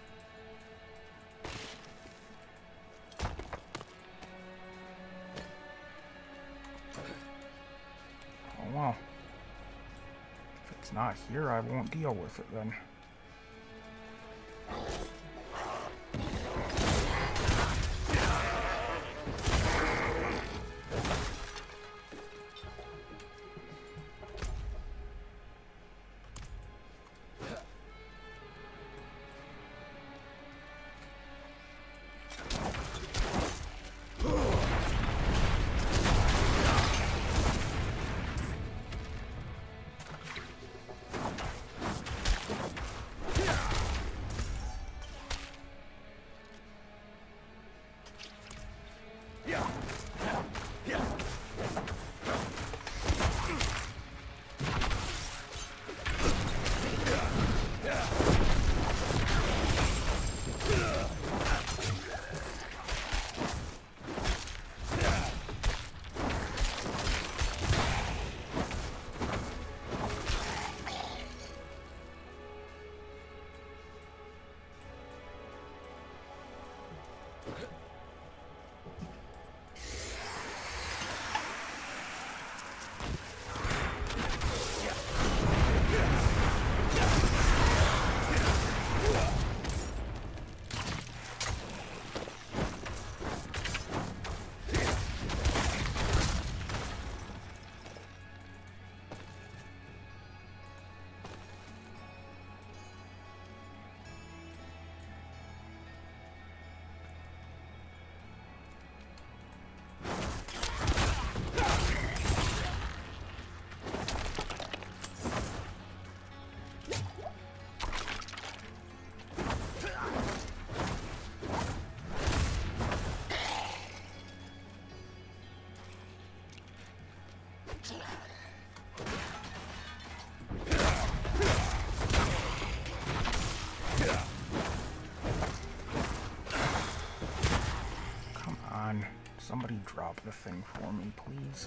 [SPEAKER 1] Oh well. If it's not here, I won't deal with it then. Somebody drop the thing for me, please.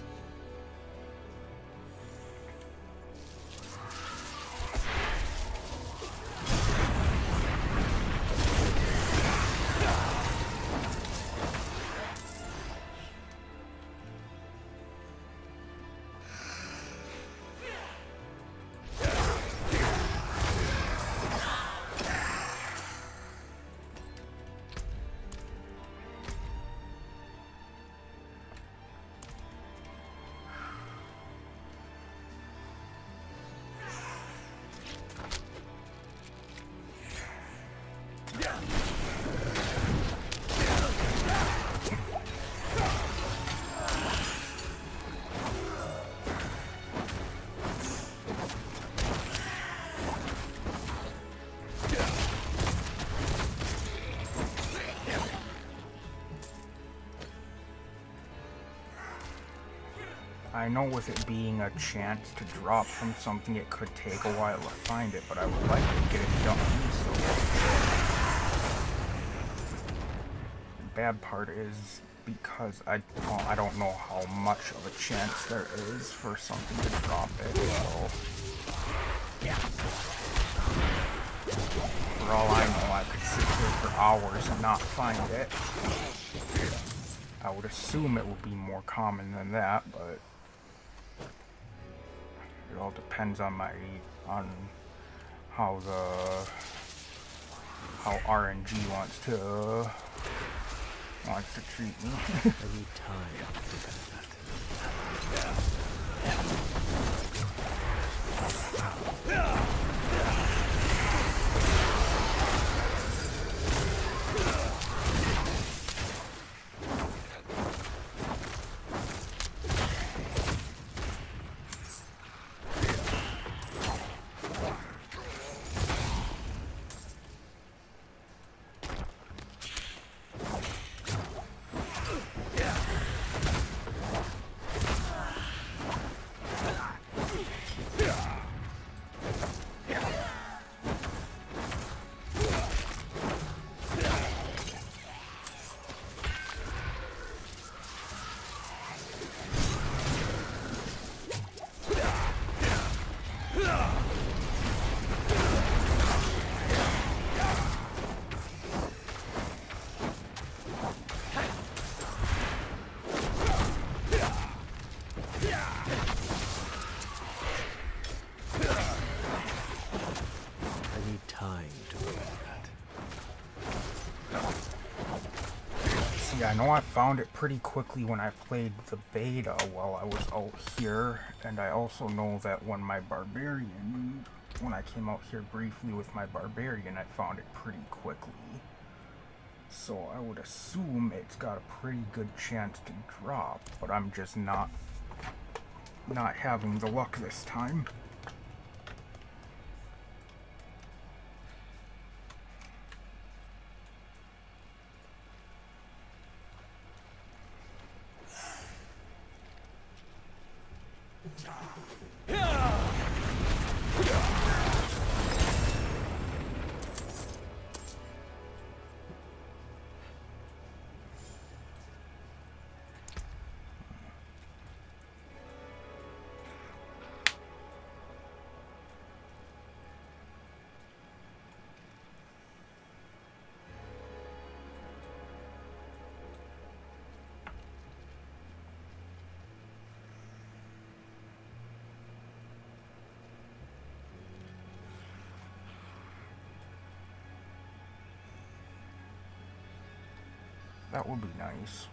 [SPEAKER 1] I know with it being a chance to drop from something, it could take a while to find it, but I would like to get it done, so... The bad part is because I don't know how much of a chance there is for something to drop it, so... For all I know, I could sit here for hours and not find it. I would assume it would be more common than that, but... It all depends on how RNG wants to treat me.
[SPEAKER 3] I need time to prepare that.
[SPEAKER 1] I know I found it pretty quickly when I played the beta while I was out here, and I also know that when I came out here briefly with my barbarian, I found it pretty quickly. So I would assume it's got a pretty good chance to drop, but I'm just not having the luck this time. That would be nice.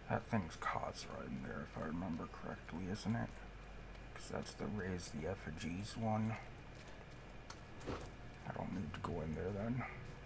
[SPEAKER 1] That thing's Khazra in there, if I remember correctly, isn't it? Because that's the Raise the Effigies one. I don't need to go in there then.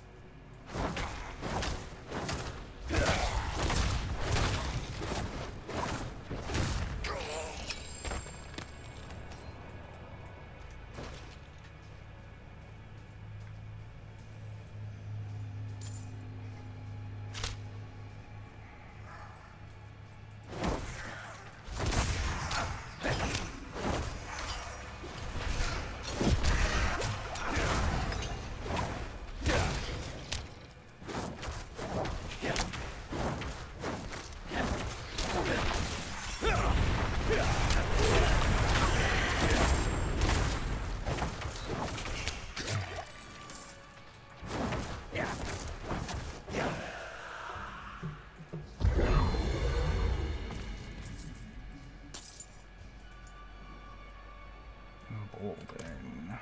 [SPEAKER 1] Golden.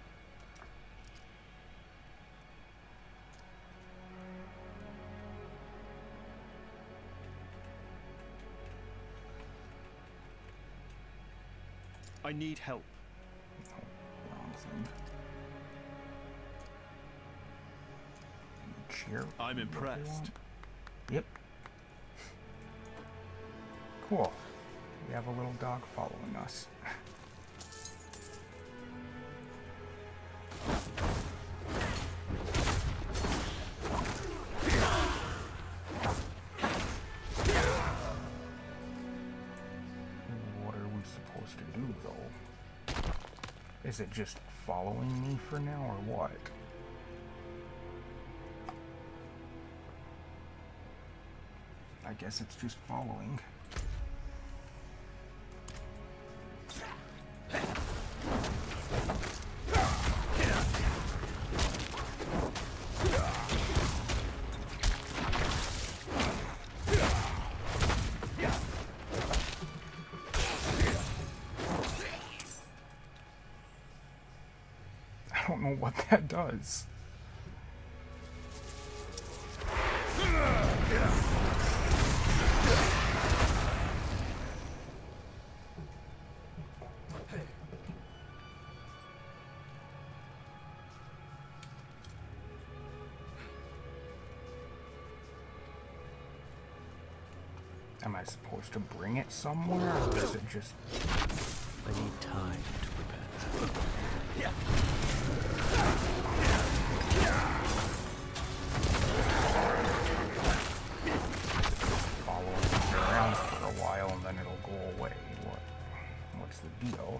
[SPEAKER 7] I need help.
[SPEAKER 1] Oh, wrong thing. Cheer.
[SPEAKER 7] I'm impressed.
[SPEAKER 1] Yep. Cool. We have a little dog following us. Is it just following me for now, or what? I guess it's just following. I don't know what that does. Am I supposed to bring it somewhere, or is it just...
[SPEAKER 3] I need time to prepare that. Yeah.
[SPEAKER 1] Following it around for a while and then it'll go away. What's the deal?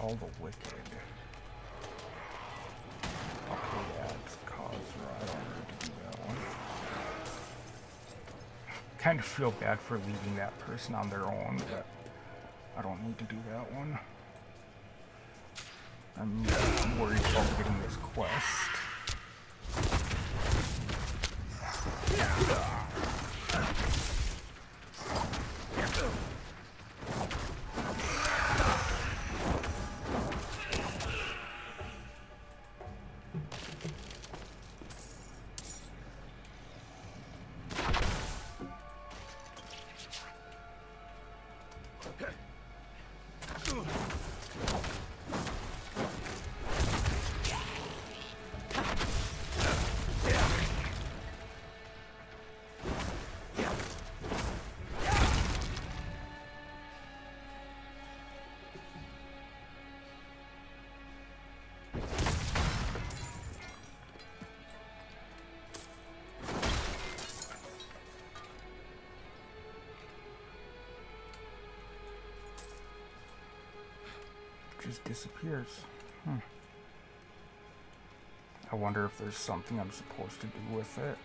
[SPEAKER 1] Call the Wicked. Okay, yeah, it's Khazra. I don't need to do that one. Kind of feel bad for leaving that person on their own, but I don't need to do that one. I'm worried about getting this quest. Just disappears. I wonder if there's something I'm supposed to do with it.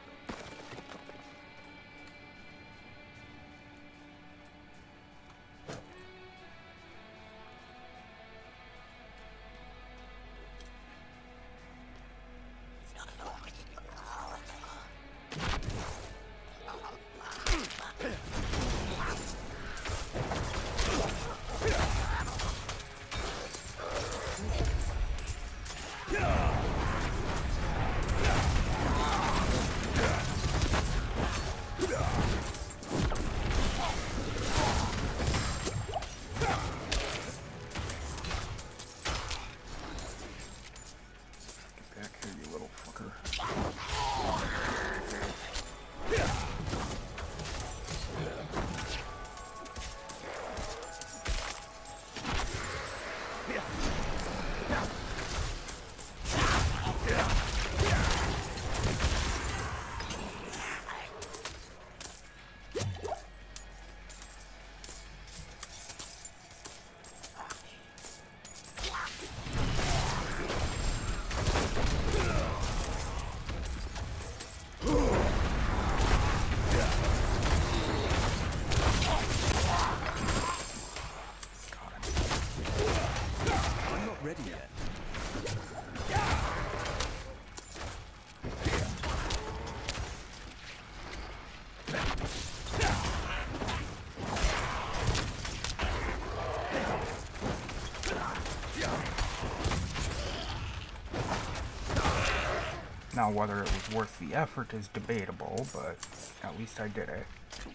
[SPEAKER 1] Now, whether it was worth the effort is debatable, but at least I did it.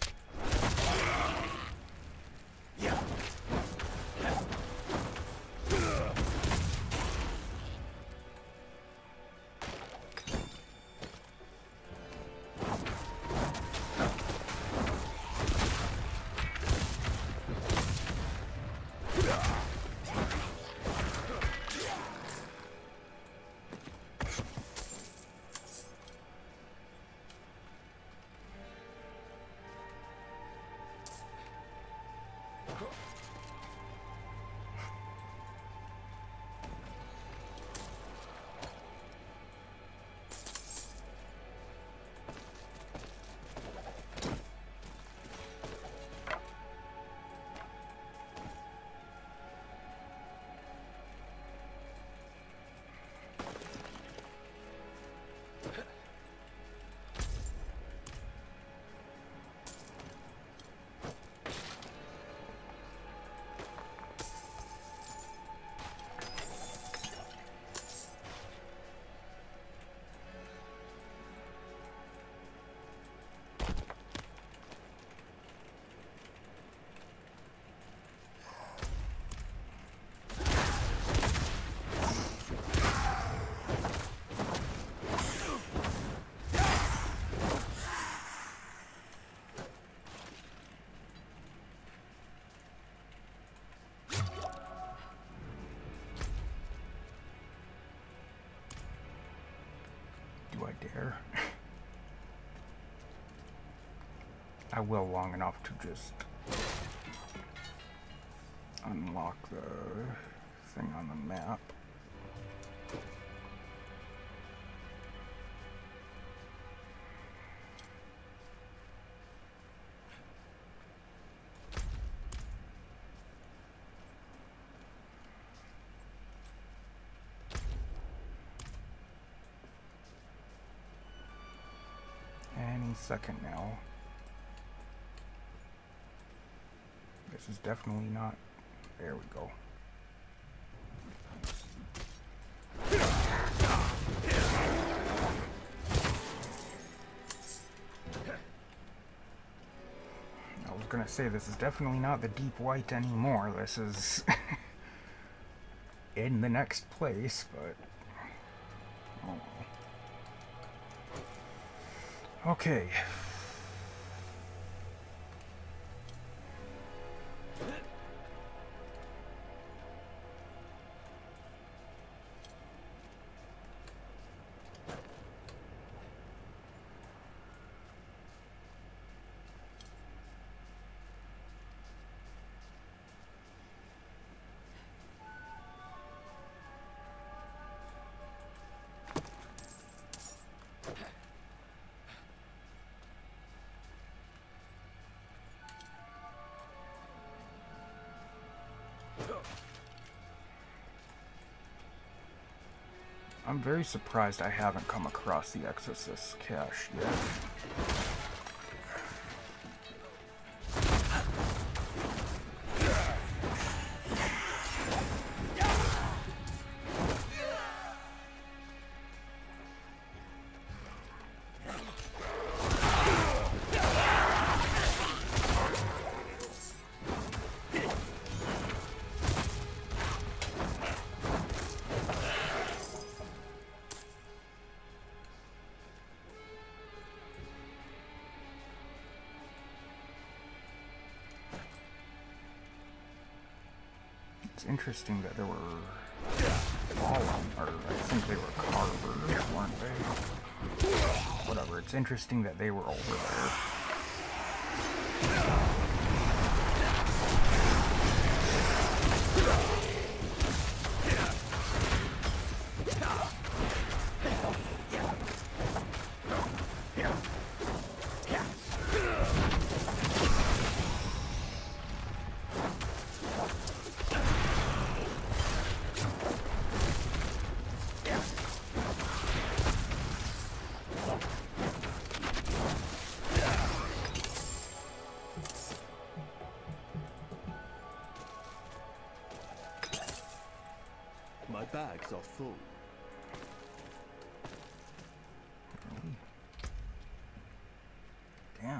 [SPEAKER 1] Do I dare? I will long enough to just unlock the thing on the map. Any second now. This is definitely not. There we go. I was gonna say, this is definitely not the deep white anymore. This is in the next place, but oh. Okay. I'm very surprised I haven't come across the Exorcist cache yet. It's interesting that there were fallen, or I think they were carvers, weren't they? Whatever, it's interesting that they were over there.
[SPEAKER 7] My bags are full.
[SPEAKER 1] Damn.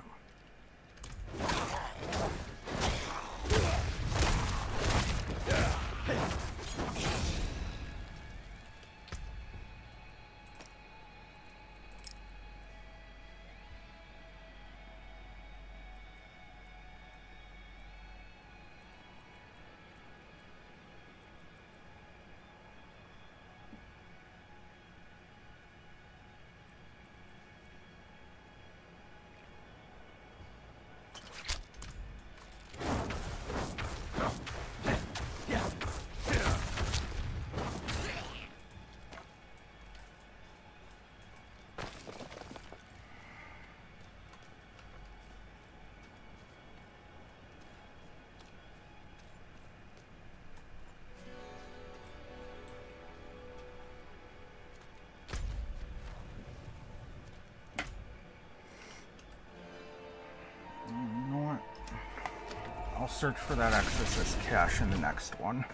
[SPEAKER 1] You know what? I'll search for that Exorcist cache in the next one.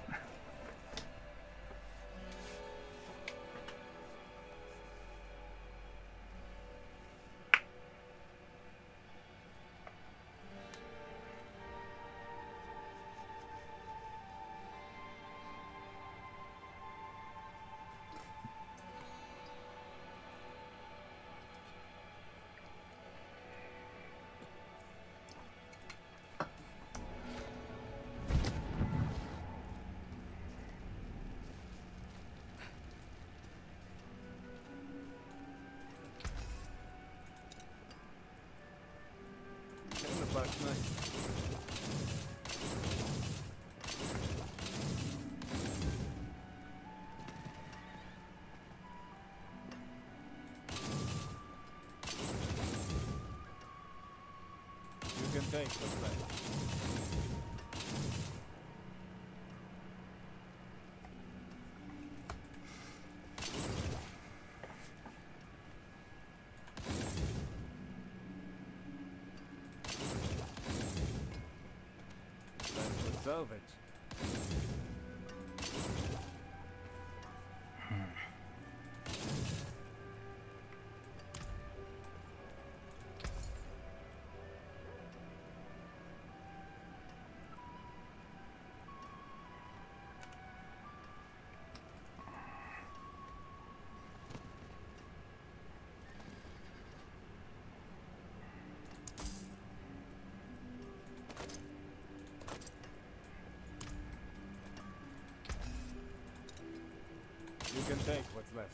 [SPEAKER 6] take what's left. Salvage. You can take what's left.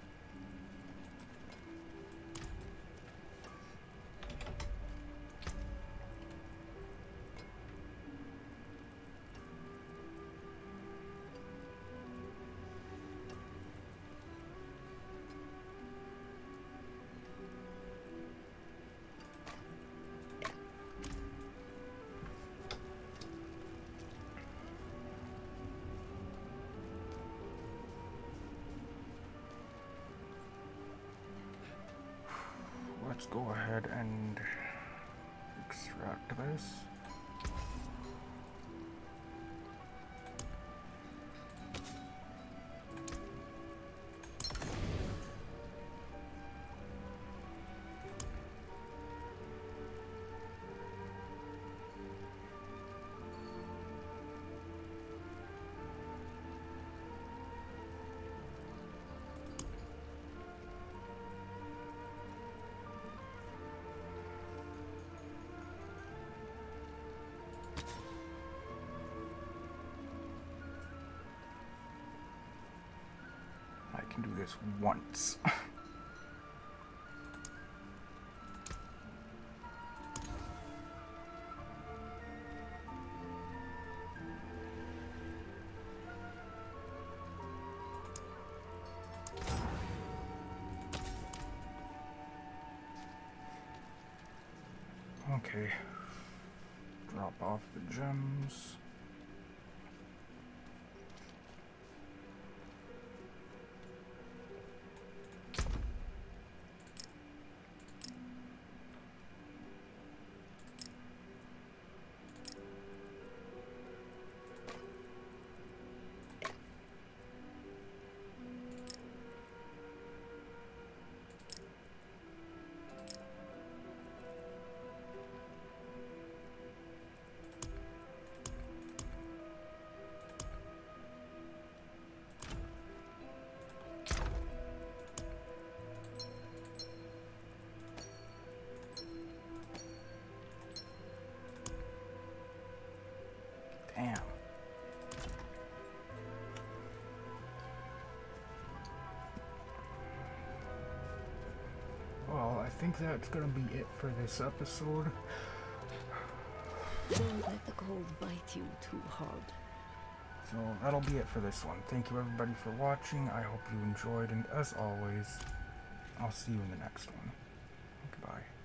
[SPEAKER 1] Let's go ahead and extract this. I can do this once. Okay. Drop off the gems. Damn. Well, I think that's gonna be it for this episode.
[SPEAKER 8] Don't let the cold bite you too hard.
[SPEAKER 1] So that'll be it for this one. Thank you everybody for watching. I hope you enjoyed, and as always, I'll see you in the next one. Goodbye.